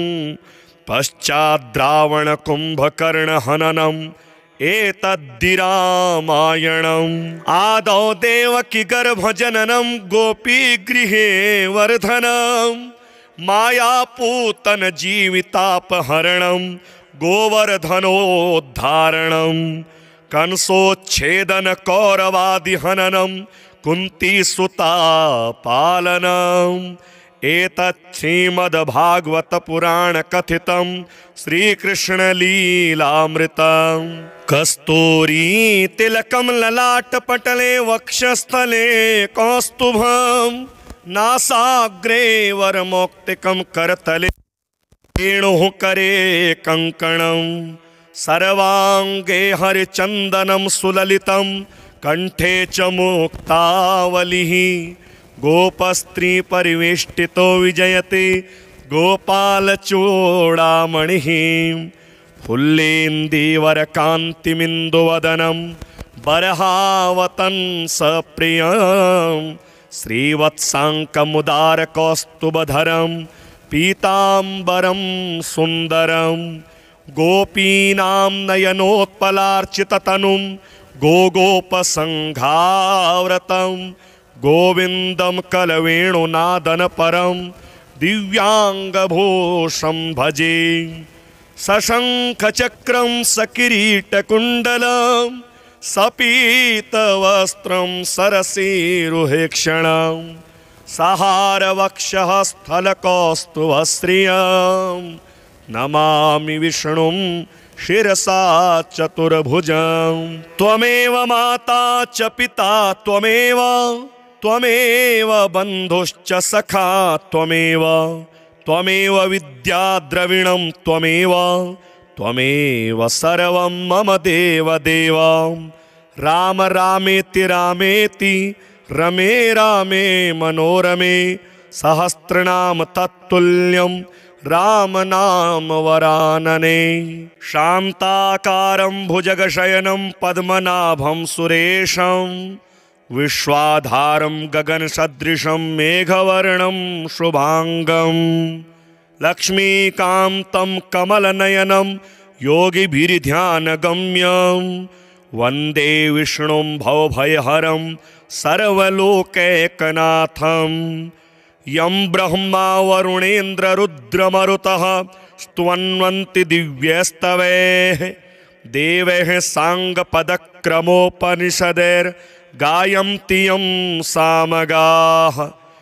पश्चाद्रावण कुंभकर्ण हननम् एतद्धि रामायणम्। आदौ देवकी गर्भजननं गोपीगृहे वर्धनं मायापूतन जीवितापहरणं गोवर्धनोद्धारणं कंसोच्छेदन कौरवादिहननं कुन्तीसुता पालनम् एतत् श्रीमद्भागवत पुराण कथितं श्रीकृष्णलीलामृतं। कस्तूरी तिलकं ललाटपटले वक्षस्थले कौस्तुभं नासाग्रे वरमौक्तिकं करतले वेणुः करे कङ्कणं सर्वाङ्गे हरिचन्दनं सुललितं कंठे च मुक्तावलिः गोपस्त्री परिवेष्टितो विजयते गोपालचूडामणिः फुल्लेन्दीवरकान्तिमिन्दुवदनं बर्हावतंसप्रियं श्रीवत्साङ्कमुदारकौस्तुभधरं पीताम्बरं सुन्दरं गोपीनां नयनोत्पलार्चिततनुं गोगोपसङ्घाव्रतं गोविन्दं कलवेणुनादनपरं दिव्याङ्गभूषं भजे। सशङ्खचक्रं सकिरीटकुण्डलं सपीतवस्त्रं सरसीरुहेक्षणं सहारवक्षः स्थलकौस्तुभश्रियं नमामि विष्णुं शिरसा चतुर्भुजं। त्वमेव माता च पिता त्वमेव त्वमेव बन्धुश्च सखा त्वमेव त्वमेव विद्या द्रविणं त्वमेव त्वमेव सर्वं मम देवदेव। राम रामेति रामेति रमे रामे मनोरमे सहस्रनाम तत्तुल्यं राम नाम वरानने। शान्ताकारं भुजगशयनं पद्मनाभं सुरेशं विश्वाधारं गगनसदृशं मेघवर्णं शुभांगं लक्ष्मीकान्तं कमलनयनं योगिभिर्ध्यानगम्यं वन्दे विष्णुं भवभयहरं सर्वलोकैकनाथं यं ब्रह्मा वरुणेन्द्ररुद्रमरुतः स्तुवन्वन्ति दिव्यस्तवैः देवैः साङ्गपदक्रमोपनिषदैर्गायन्ति यं सामगाः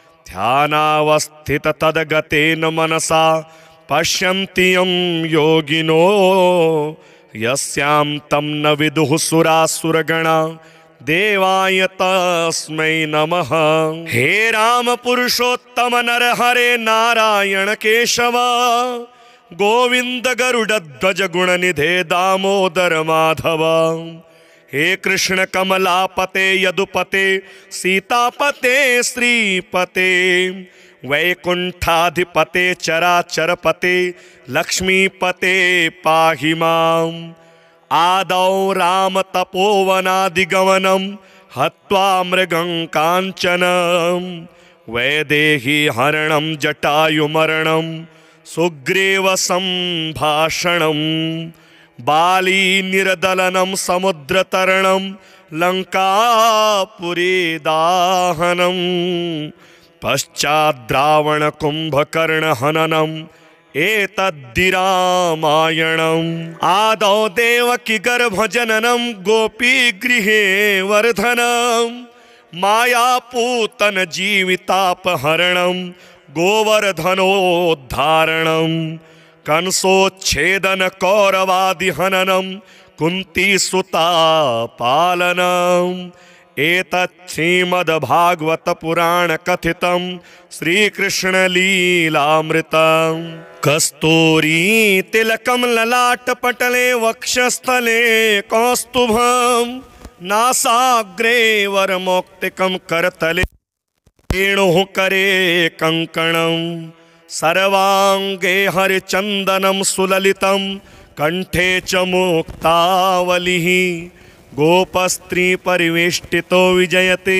ध्यानावस्थिततद्गतेन मनसा पश्यन्ति यं योगिनो यस्यां तं न विदुः सुरासुरगणा देवाय तस्मै नमः। हे राम पुरुषोत्तम नरहरे नारायण केशव गोविंद गरुडध्वज गुणनिधे दामोदर माधव। हे कृष्ण कमलापते यदुपते सीतापते श्रीपते वैकुंठाधिपते चराचरपते लक्ष्मीपते पाहि माम्। आदौ राम तपोवनादिगमनं हत्वा मृगं काञ्चनं वैदेही हरणं जटायुमरणं सुग्रीव सम्भाषणं बाली निर्दलनं समुद्रतरणं लंकापुरी दाहनं पश्चाद्रावण कुंभकर्ण हननम् एतद्धि रामायणम् आदौ देवकी गर्भजननं गोपी गृहे वर्धनं मायापूतन जीवितापहरणं गोवर्धनोद्धारणं कंसोच्छेदन कौरवादिहननं कुन्तीसुता पालनम् एतत् श्रीमद्भागवत पुराण कथितं श्रीकृष्ण लीलामृतं कस्तूरी तिलकं ललाटपटले वक्षस्थले कौस्तुभं नासाग्रे वरमौक्तिकं करतले वेणुः करे कङ्कणं सर्वाङ्गे हरिचन्दनं सुललितं कंठे च मुक्तावलिः गोपस्त्री परिवेष्टितो विजयते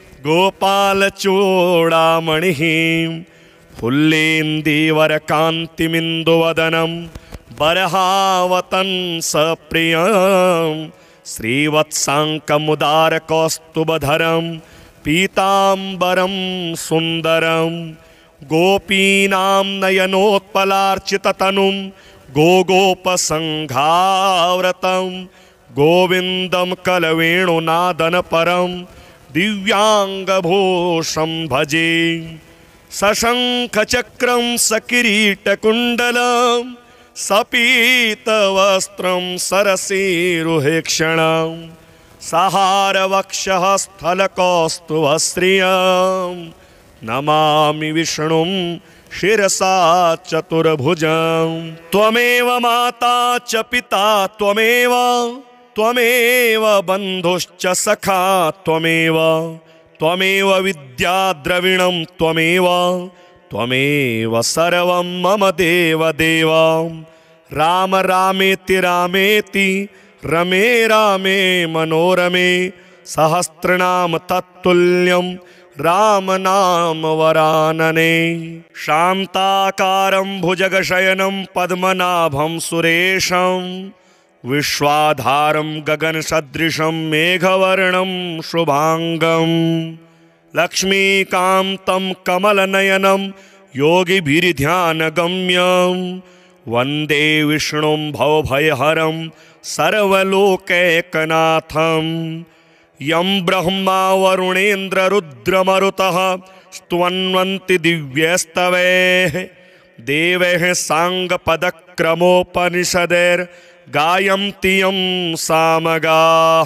गोपालचूडामणिः फुल्लेन्दीवरकान्तिमिन्दुवदनं बर्हावतंसप्रियं श्रीवत्साङ्कमुदारकौस्तुभधरं पीताम्बरं सुन्दरं गोपीनां नयनोत्पलार्चिततनुं गोगोपसङ्घाव्रतं गोविंदम कलवेणुनादन परम दिव्यांगभूषं भजे सशंख चक्रं सकिरीटकुण्डलं सपीतवस्त्रं सरसीरुहेक्षणं सहारवक्षः स्थलकौस्तुभश्रियं नमामि विष्णुं शिरसा चतुर्भुजं त्वमेव माता च पिता त्वमेव त्वमेव बन्धुश्च सखा त्वमेव त्वमेव विद्या द्रविणं त्वमेव त्वमेव सर्वं मम देव देव राम रामेति रामेति रमे रामे मनोरमे सहस्रनाम तत्तुल्यं राम नाम वरानने शान्ताकारं भुजगशयनं पद्मनाभं सुरेशं विश्वाधारं गगनसदृशं मेघवर्णं शुभांगं लक्ष्मीकान्तं कमलनयनं योगिभिर्ध्यानगम्यं वन्दे विष्णुं भवभयहरं सर्वलोकैकनाथं यं ब्रह्मा वरुणेन्द्र रुद्रमरुतः स्तुवन्वन्ति दिव्यस्तवैः देवैः साङ्गपदक्रमोपनिषदैर्गायन्ति यं सामगाः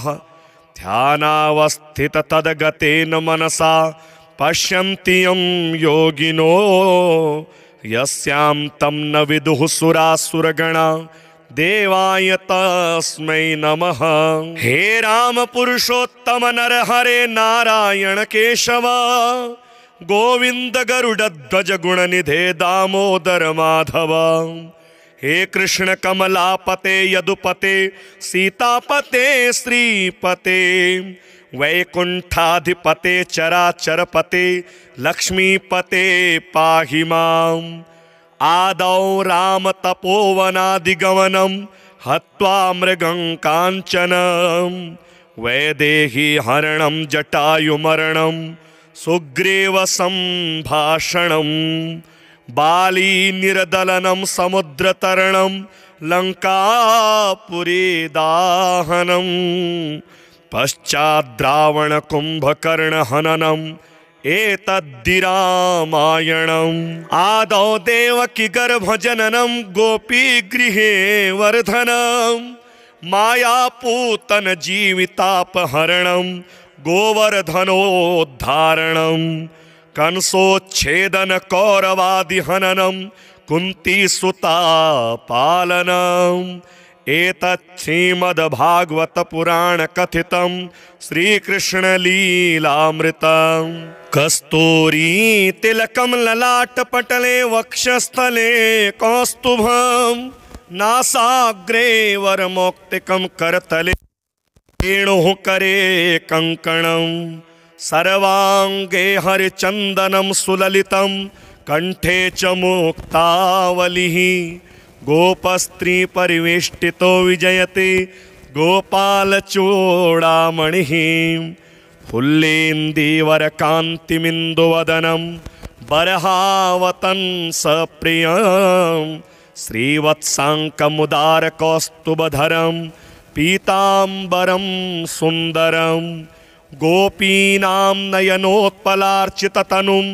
ध्यानावस्थिततद्गतेन मनसा पश्यन्ति यं योगिनो यस्यां तं न विदुः सुरासुरगणा देवाय तस्मै नमः। हे राम पुरुषोत्तम नरहरे नारायण केशव गोविंद गरुडध्वज गुणनिधे दामोदर माधव हे कृष्ण कमलापते यदुपते सीतापते श्रीपते वैकुंठाधिपते चराचरपते लक्ष्मीपते पाहि माम् आदौ राम तपोवनादिगमनं हत्वा मृगं काञ्चनं वैदेही हरणं जटायुमरणं सुग्रीव सम्भाषणं बाली निर्दलनं समुद्रतरणं लंकापुरी दाहनं पश्चाद्रावण कुंभकर्ण हननम् एतद्धि रामायणम् आदौ देवकी गर्भजननं गोपी गृहे वर्धनं मायापूतन जीवितापहरणं गोवर्धनोद्धारणं कंसोच्छेदन कौरवादिहननं कुन्तीसुता पालनम् एतत् श्रीमद्भागवत पुराण कथितं श्रीकृष्ण लीलामृतं कस्तूरी तिलकं ललाटपटले वक्षस्थले कौस्तुभं नासाग्रे वरमौक्तिकं करतले वेणुः करे कङ्कणं सर्वाङ्गे हरिचन्दनं सुललितं कण्ठे च मुक्तावलिः गोपस्त्रीपरिवेष्टितो विजयते गोपालचूडामणिः फुल्लेन्दीवरकान्तिमिन्दुवदनं बर्हावतंसप्रियं श्रीवत्साङ्कमुदारकौस्तुभधरं पीताम्बरं सुन्दरं गोपीनां नयनोत्पलार्चिततनुं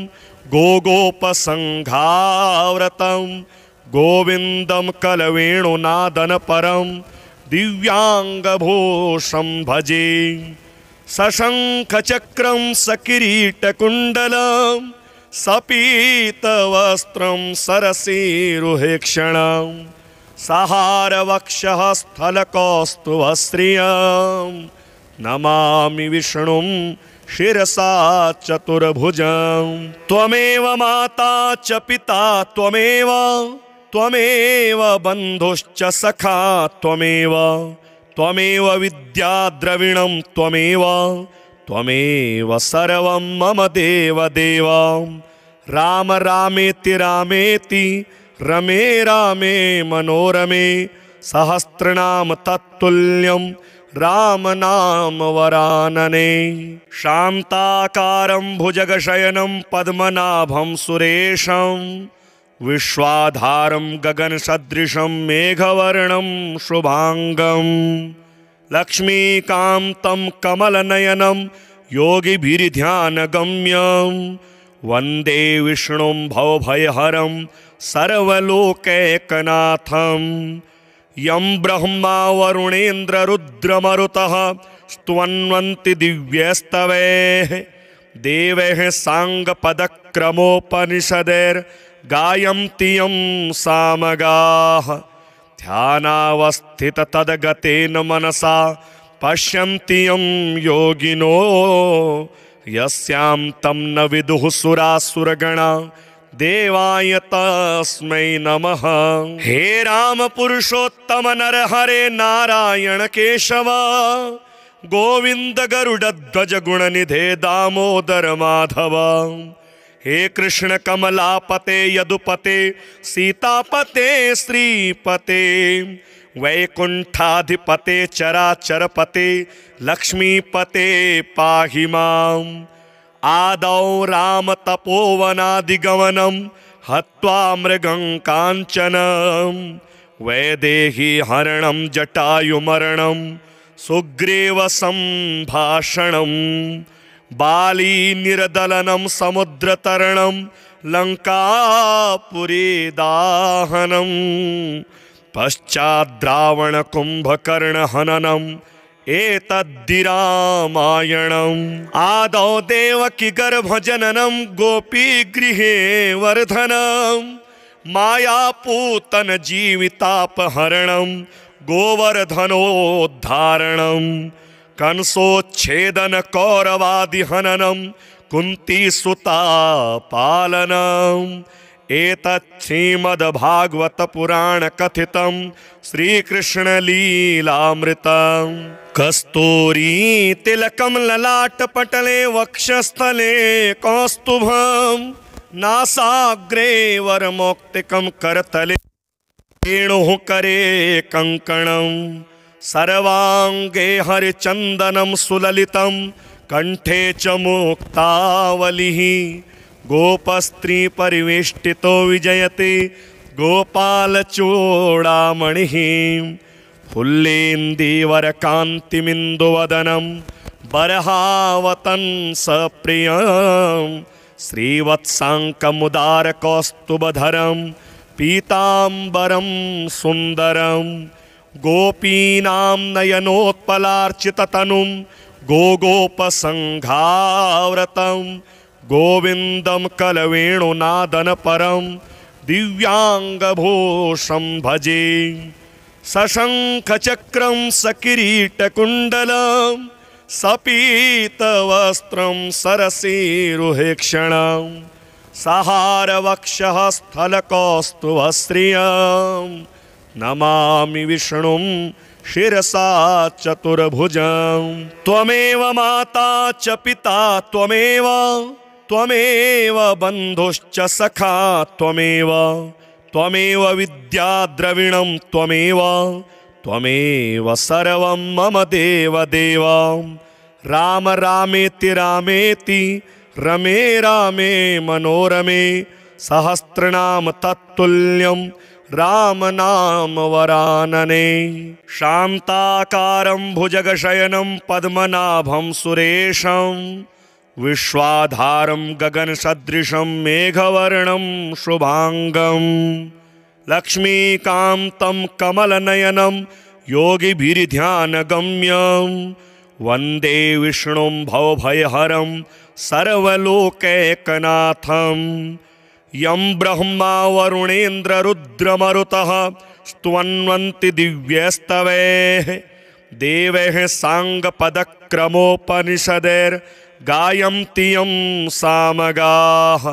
गोगोपसङ्घाव्रतं गोविन्दं कलवेणुनादनपरं दिव्याङ्गभूषं भजे सशङ्खचक्रं सकिरीटकुण्डलं सपीतवस्त्रं सरसीरुहेक्षणं सहारवक्षः स्थलकौस्तुभश्रियं नमामि विष्णुं शिरसा चतुर्भुजं त्वमेव माता च पिता त्वमेव बन्धुश्च सखा त्वमेव विद्याद्रविणं त्वमेव सर्वं मम देवदेव राम रामेति रमे रामे मनोरमे सहस्रनाम तत्तुल्यं राम नाम वरानने शान्ताकारं भुजगशयनं पद्मनाभं सुरेशं विश्वाधारं गगनसदृशं मेघवर्णं शुभांगं लक्ष्मीकान्तं कमलनयनं योगिभिर्ध्यानगम्यं वन्दे विष्णुं भवभयहरं सर्वलोकैकनाथं यं ब्रह्मा वरुणेन्द्ररुद्रमरुतः स्तुवन्वन्ति दिव्यस्तवैः देवैः साङ्गपदक्रमोपनिषदैर्गायन्ति यं सामगाः ध्यानावस्थिततद्गतेन मनसा पश्यन्ति यं योगिनो यस्यां तं न विदुः सुरासुरगणा देवाय तस्मै नमः। हे राम पुरुषोत्तम नरहरे नारायण केशव गोविंद गरुडध्वज गुणनिधे दामोदर माधव हे कृष्ण कमलापते यदुपते सीतापते श्रीपते वैकुंठाधिपते चराचरपते लक्ष्मीपते पाहि माम् आदौ राम तपोवनादिगमनं हत्वा मृगं काञ्चनं वैदेही हरणं जटायुमरणं सुग्रीव संभाषणं बाली निर्दलनं समुद्रतरणं लंकापुरी दाहनं पश्चाद्रावण कुंभकर्ण हननम् एतद्धि रामायणम् आदौ देवकी गर्भजननं गोपीगृहे वर्धनं मायापूतन जीवितापहरणं गोवर्धनोद्धारणं कंसोच्छेदन कौरवादिहननं कुन्तीसुता पालनम् एतत् श्रीमद्भागवत पुराण कथितं श्रीकृष्ण लीलामृतं कस्तूरी तिलकं ललाटपटले वक्षस्थले कौस्तुभं नासाग्रे वरमौक्तिकं करतले वेणुः करे कङ्कणं सर्वाङ्गे हरिचन्दनं सुललितं कण्ठे च मुक्तावलिः गोपस्त्रीपरिवेष्टितो विजयते गोपालचूडामणिः फुल्लेन्दीवरकान्तिमिन्दुवदनं बर्हावतंसप्रियं श्रीवत्साङ्कमुदारकौस्तुभधरं पीताम्बरं सुन्दरं गोपीनां नयनोत्पलार्चिततनुं गोगोपसङ्घाव्रतं गोविन्दं कलवेणुनादनपरं दिव्याङ्गभूषं भजे सशङ्खचक्रं सकिरीटकुण्डलं सपीतवस्त्रं सरसीरुहेक्षणं सहारवक्षः स्थलकौस्तुभश्रियं नमामि विष्णुं शिरसा चतुर्भुजं त्वमेव माता च पिता त्वमेव त्वमेव बन्धुश्च सखा त्वमेव त्वमेव विद्या द्रविणं त्वमेव त्वमेव सर्वं मम देव देव राम रामेति रामेति रमे रामे मनोरमे सहस्रनाम तत्तुल्यं राम नाम वरानने शान्ताकारं भुजगशयनं पद्मनाभं सुरेशं विश्वाधारं गगनसदृशं मेघवर्णं शुभांगं लक्ष्मीकान्तं कमलनयनं योगिभिर्ध्यानगम्यं वन्दे विष्णुं भवभयहरं सर्वलोकैकनाथं यं ब्रह्मा वरुणेन्द्र रुद्रमरुतः स्तुवन्वन्ति दिव्यस्तवैः देवैः साङ्गपदक्रमोपनिषदैर्गायन्ति यं सामगाः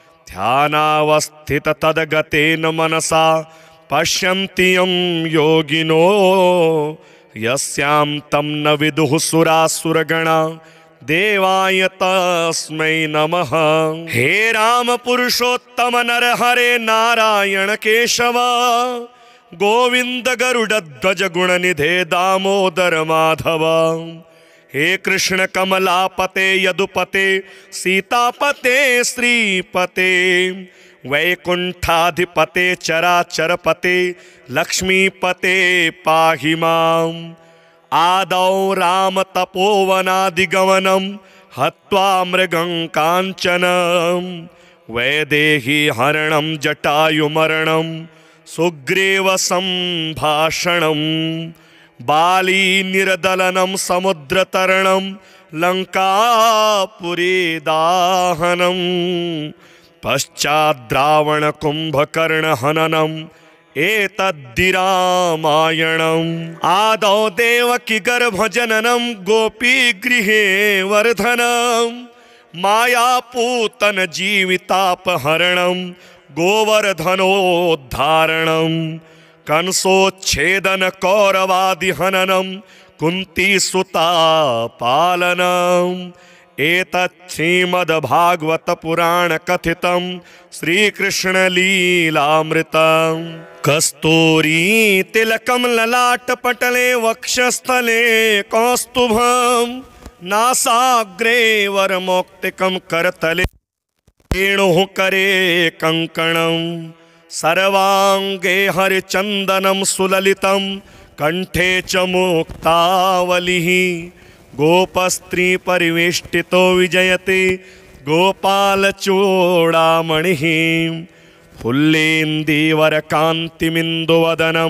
ध्यानावस्थिततद्गतेन मनसा पश्यन्ति यं योगिनो यस्यां तं न विदुः सुरासुरगणा देवाय तस्मै नमः। हे राम पुरुषोत्तम नरहरे नारायण केशव गोविंद गरुडध्वज गुणनिधे दामोदर माधव हे कृष्ण कमलापते यदुपते सीतापते श्रीपते वैकुंठाधिपते चराचरपते लक्ष्मीपते पाहि माम् आदौ राम तपोवनादिगमनं हत्वा मृगं काञ्चनं वैदेही हरणं जटायुमरणं सुग्रीव संभाषणं बाली निर्दलनं समुद्रतरणं लंकापुरी दाहनं पश्चाद्रावण कुंभकर्ण हननं एतद्धि रामायणम् आदौ देवकी गर्भजननं गोपीगृहे वर्धनं मायापूतन जीवितापहरणं गोवर्धनोद्धारणं कंसोच्छेदन कौरवादिहननं कुन्तीसुता पालनम् एतत् श्रीमद्भागवत पुराण कथितं श्रीकृष्ण लीलामृतं कस्तूरी तिलकं ललाटपटले वक्षस्थले कौस्तुभं नासाग्रे वरमौक्तिकं करतले वेणुः करे कङ्कणं सर्वाङ्गे हरिचन्दनं सुललितं कंठे च मुक्तावलिः गोपस्त्री परिवेष्टितो विजयते गोपालचूडामणिः फुल्लेन्दीवरकान्तिमिन्दुवदनं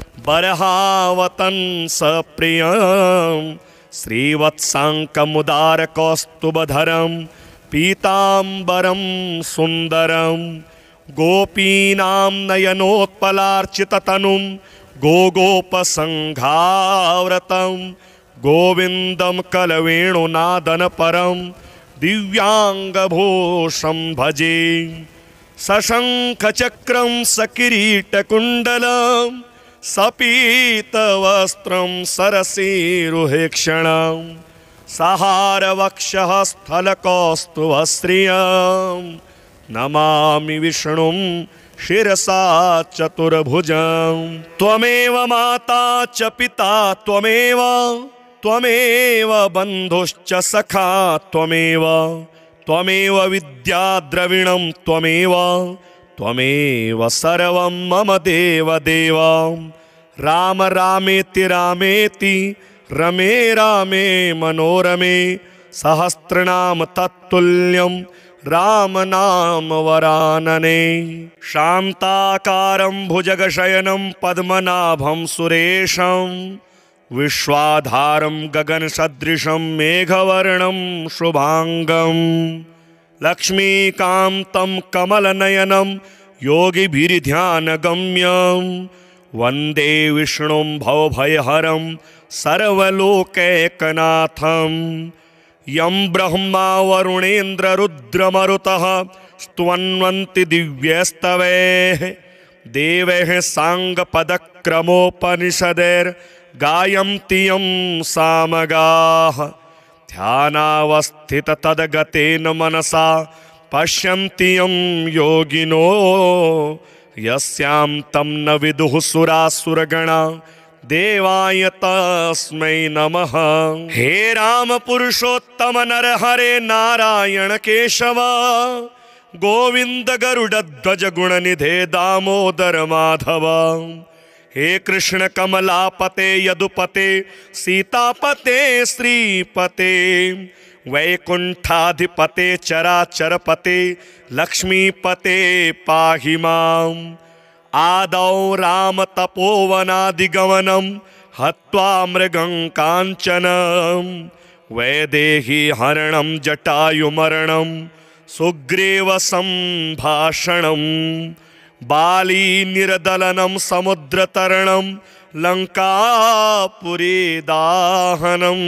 बर्हावतंसप्रियं श्रीवत्साङ्कमुदारकौस्तुभधरं पीताम्बरं सुन्दरं गोपीनां नयनोत्पलार्चिततनुं गोगोपसङ्घाव्रतं गोविंदम कलवेणुनादन परम दिव्यांगभूषं भजे सशंख चक्रं सकिरीटकुण्डलं सपीतवस्त्रं सरसीरुहेक्षणं सहारवक्षः स्थलकौस्तुभश्रियं नमामि विष्णुं शिरसा चतुर्भुजं त्वमेव माता च पिता त्वमेव त्वमेव बन्धुश्च सखा त्वमेव त्वमेव विद्या द्रविणं त्वमेव त्वमेव सर्वं मम देव देव राम रामेति रामेति रमे रामे मनोरमे सहस्रनाम तत्तुल्यं राम नाम वरानने शान्ताकारं भुजगशयनं पद्मनाभं सुरेशं विश्वाधारं गगनसदृशं मेघवर्णं शुभांगं लक्ष्मीकान्तं कमलनयनं योगिभिर्ध्यानगम्यं वन्दे विष्णुं भवभयहरं सर्वलोकैकनाथं यं ब्रह्मा वरुणेन्द्र रुद्रमरुतः स्तुवन्वन्ति दिव्यस्तवैः देवैः साङ्गपदक्रमोपनिषदैर् गायन्ति यं सामगाः ध्यानावस्थित तद्गतेन मनसा पश्यन्ति यं योगिनो यस्यां तं न विदुः सुरासुरगणा देवाय तस्मै नमः। हे राम पुरुषोत्तम नरहरे नारायण केशव गोविंद गरुडध्वज गुणनिधे दामोदर माधव। हे कृष्ण कमलापते यदुपते सीतापते श्रीपते वैकुंठाधिपते चराचरपते लक्ष्मीपते पाहि माम्। आदौ राम तपोवनादिगमनं हत्वा मृगं काञ्चनं वैदेही हरणं जटायुमरणं सुग्रीव संभाषणं बाली निर्दलनं समुद्रतरणं लंकापुरी दाहनं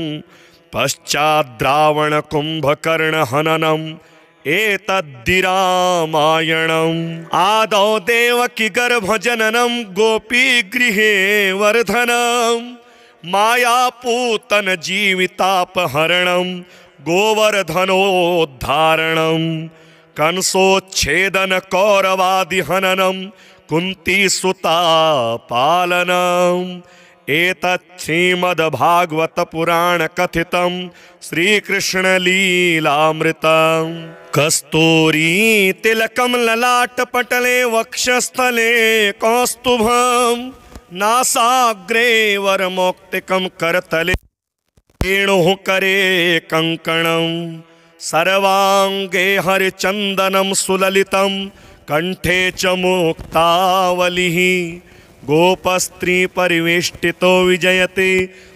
पश्चाद्रावण कुंभकर्ण हननं एतद्धि रामायणम्। आदौ देवकी गर्भजननं गोपी गृहे वर्धनं मायापूतन जीवितापहरणं गोवर्धनोद्धारणं कंसोच्छेदन कौरवादिहननं कुन्तीसुता पालनम्। एतत् श्रीमद्भागवत पुराण कथितं श्रीकृष्ण लीलामृतं। कस्तूरी तिलकं ललाटपटले वक्षस्थले कौस्तुभं नासाग्रे वरमौक्तिकं करतले वेणुः करे कङ्कणं सर्वाङ्गे हरिचन्दनं सुललितं कंठे च मुक्तावलिः गोपस्त्री परिवेष्टितो विजयते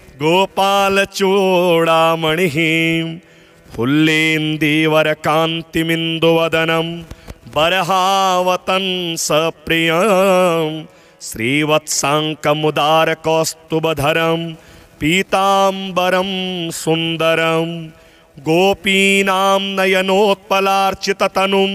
गोपालचूडामणिः फुल्लेन्दीवरकान्तिमिन्दुवदनं बर्हावतंसप्रियं श्रीवत्साङ्कमुदारकौस्तुभधरं पीताम्बरं सुन्दरं गोपीनां नयनोत्पलार्चिततनुं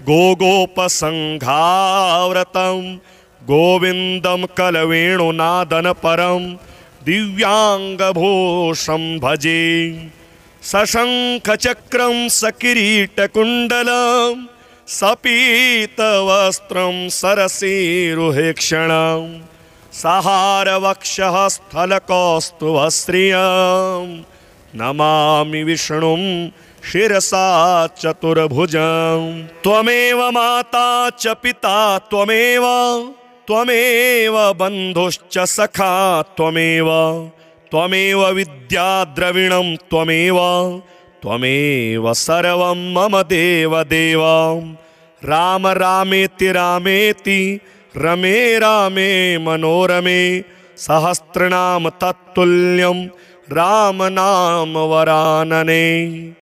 गोगोपसङ्घाव्रतं गोविंदम कलवेणुनादनपरं दिव्यांगभूषं भजे। सशंखचक्रं सकिरीटकुण्डलं सपीतवस्त्रं सरसीरुहेक्षणं सहारवक्षः स्थलकौस्तुभश्रियं नमामि विष्णुं शिरसा चतुर्भुजं। त्वमेव माता च पिता त्वमेव त्वमेव बन्धुश्च सखा त्वमेव त्वमेव विद्या द्रविणं त्वमेव त्वमेव सर्वं मम देव देव। राम रामेति रामेति रमे रामे मनोरमे सहस्रनाम तत्तुल्यं राम नाम वरानने।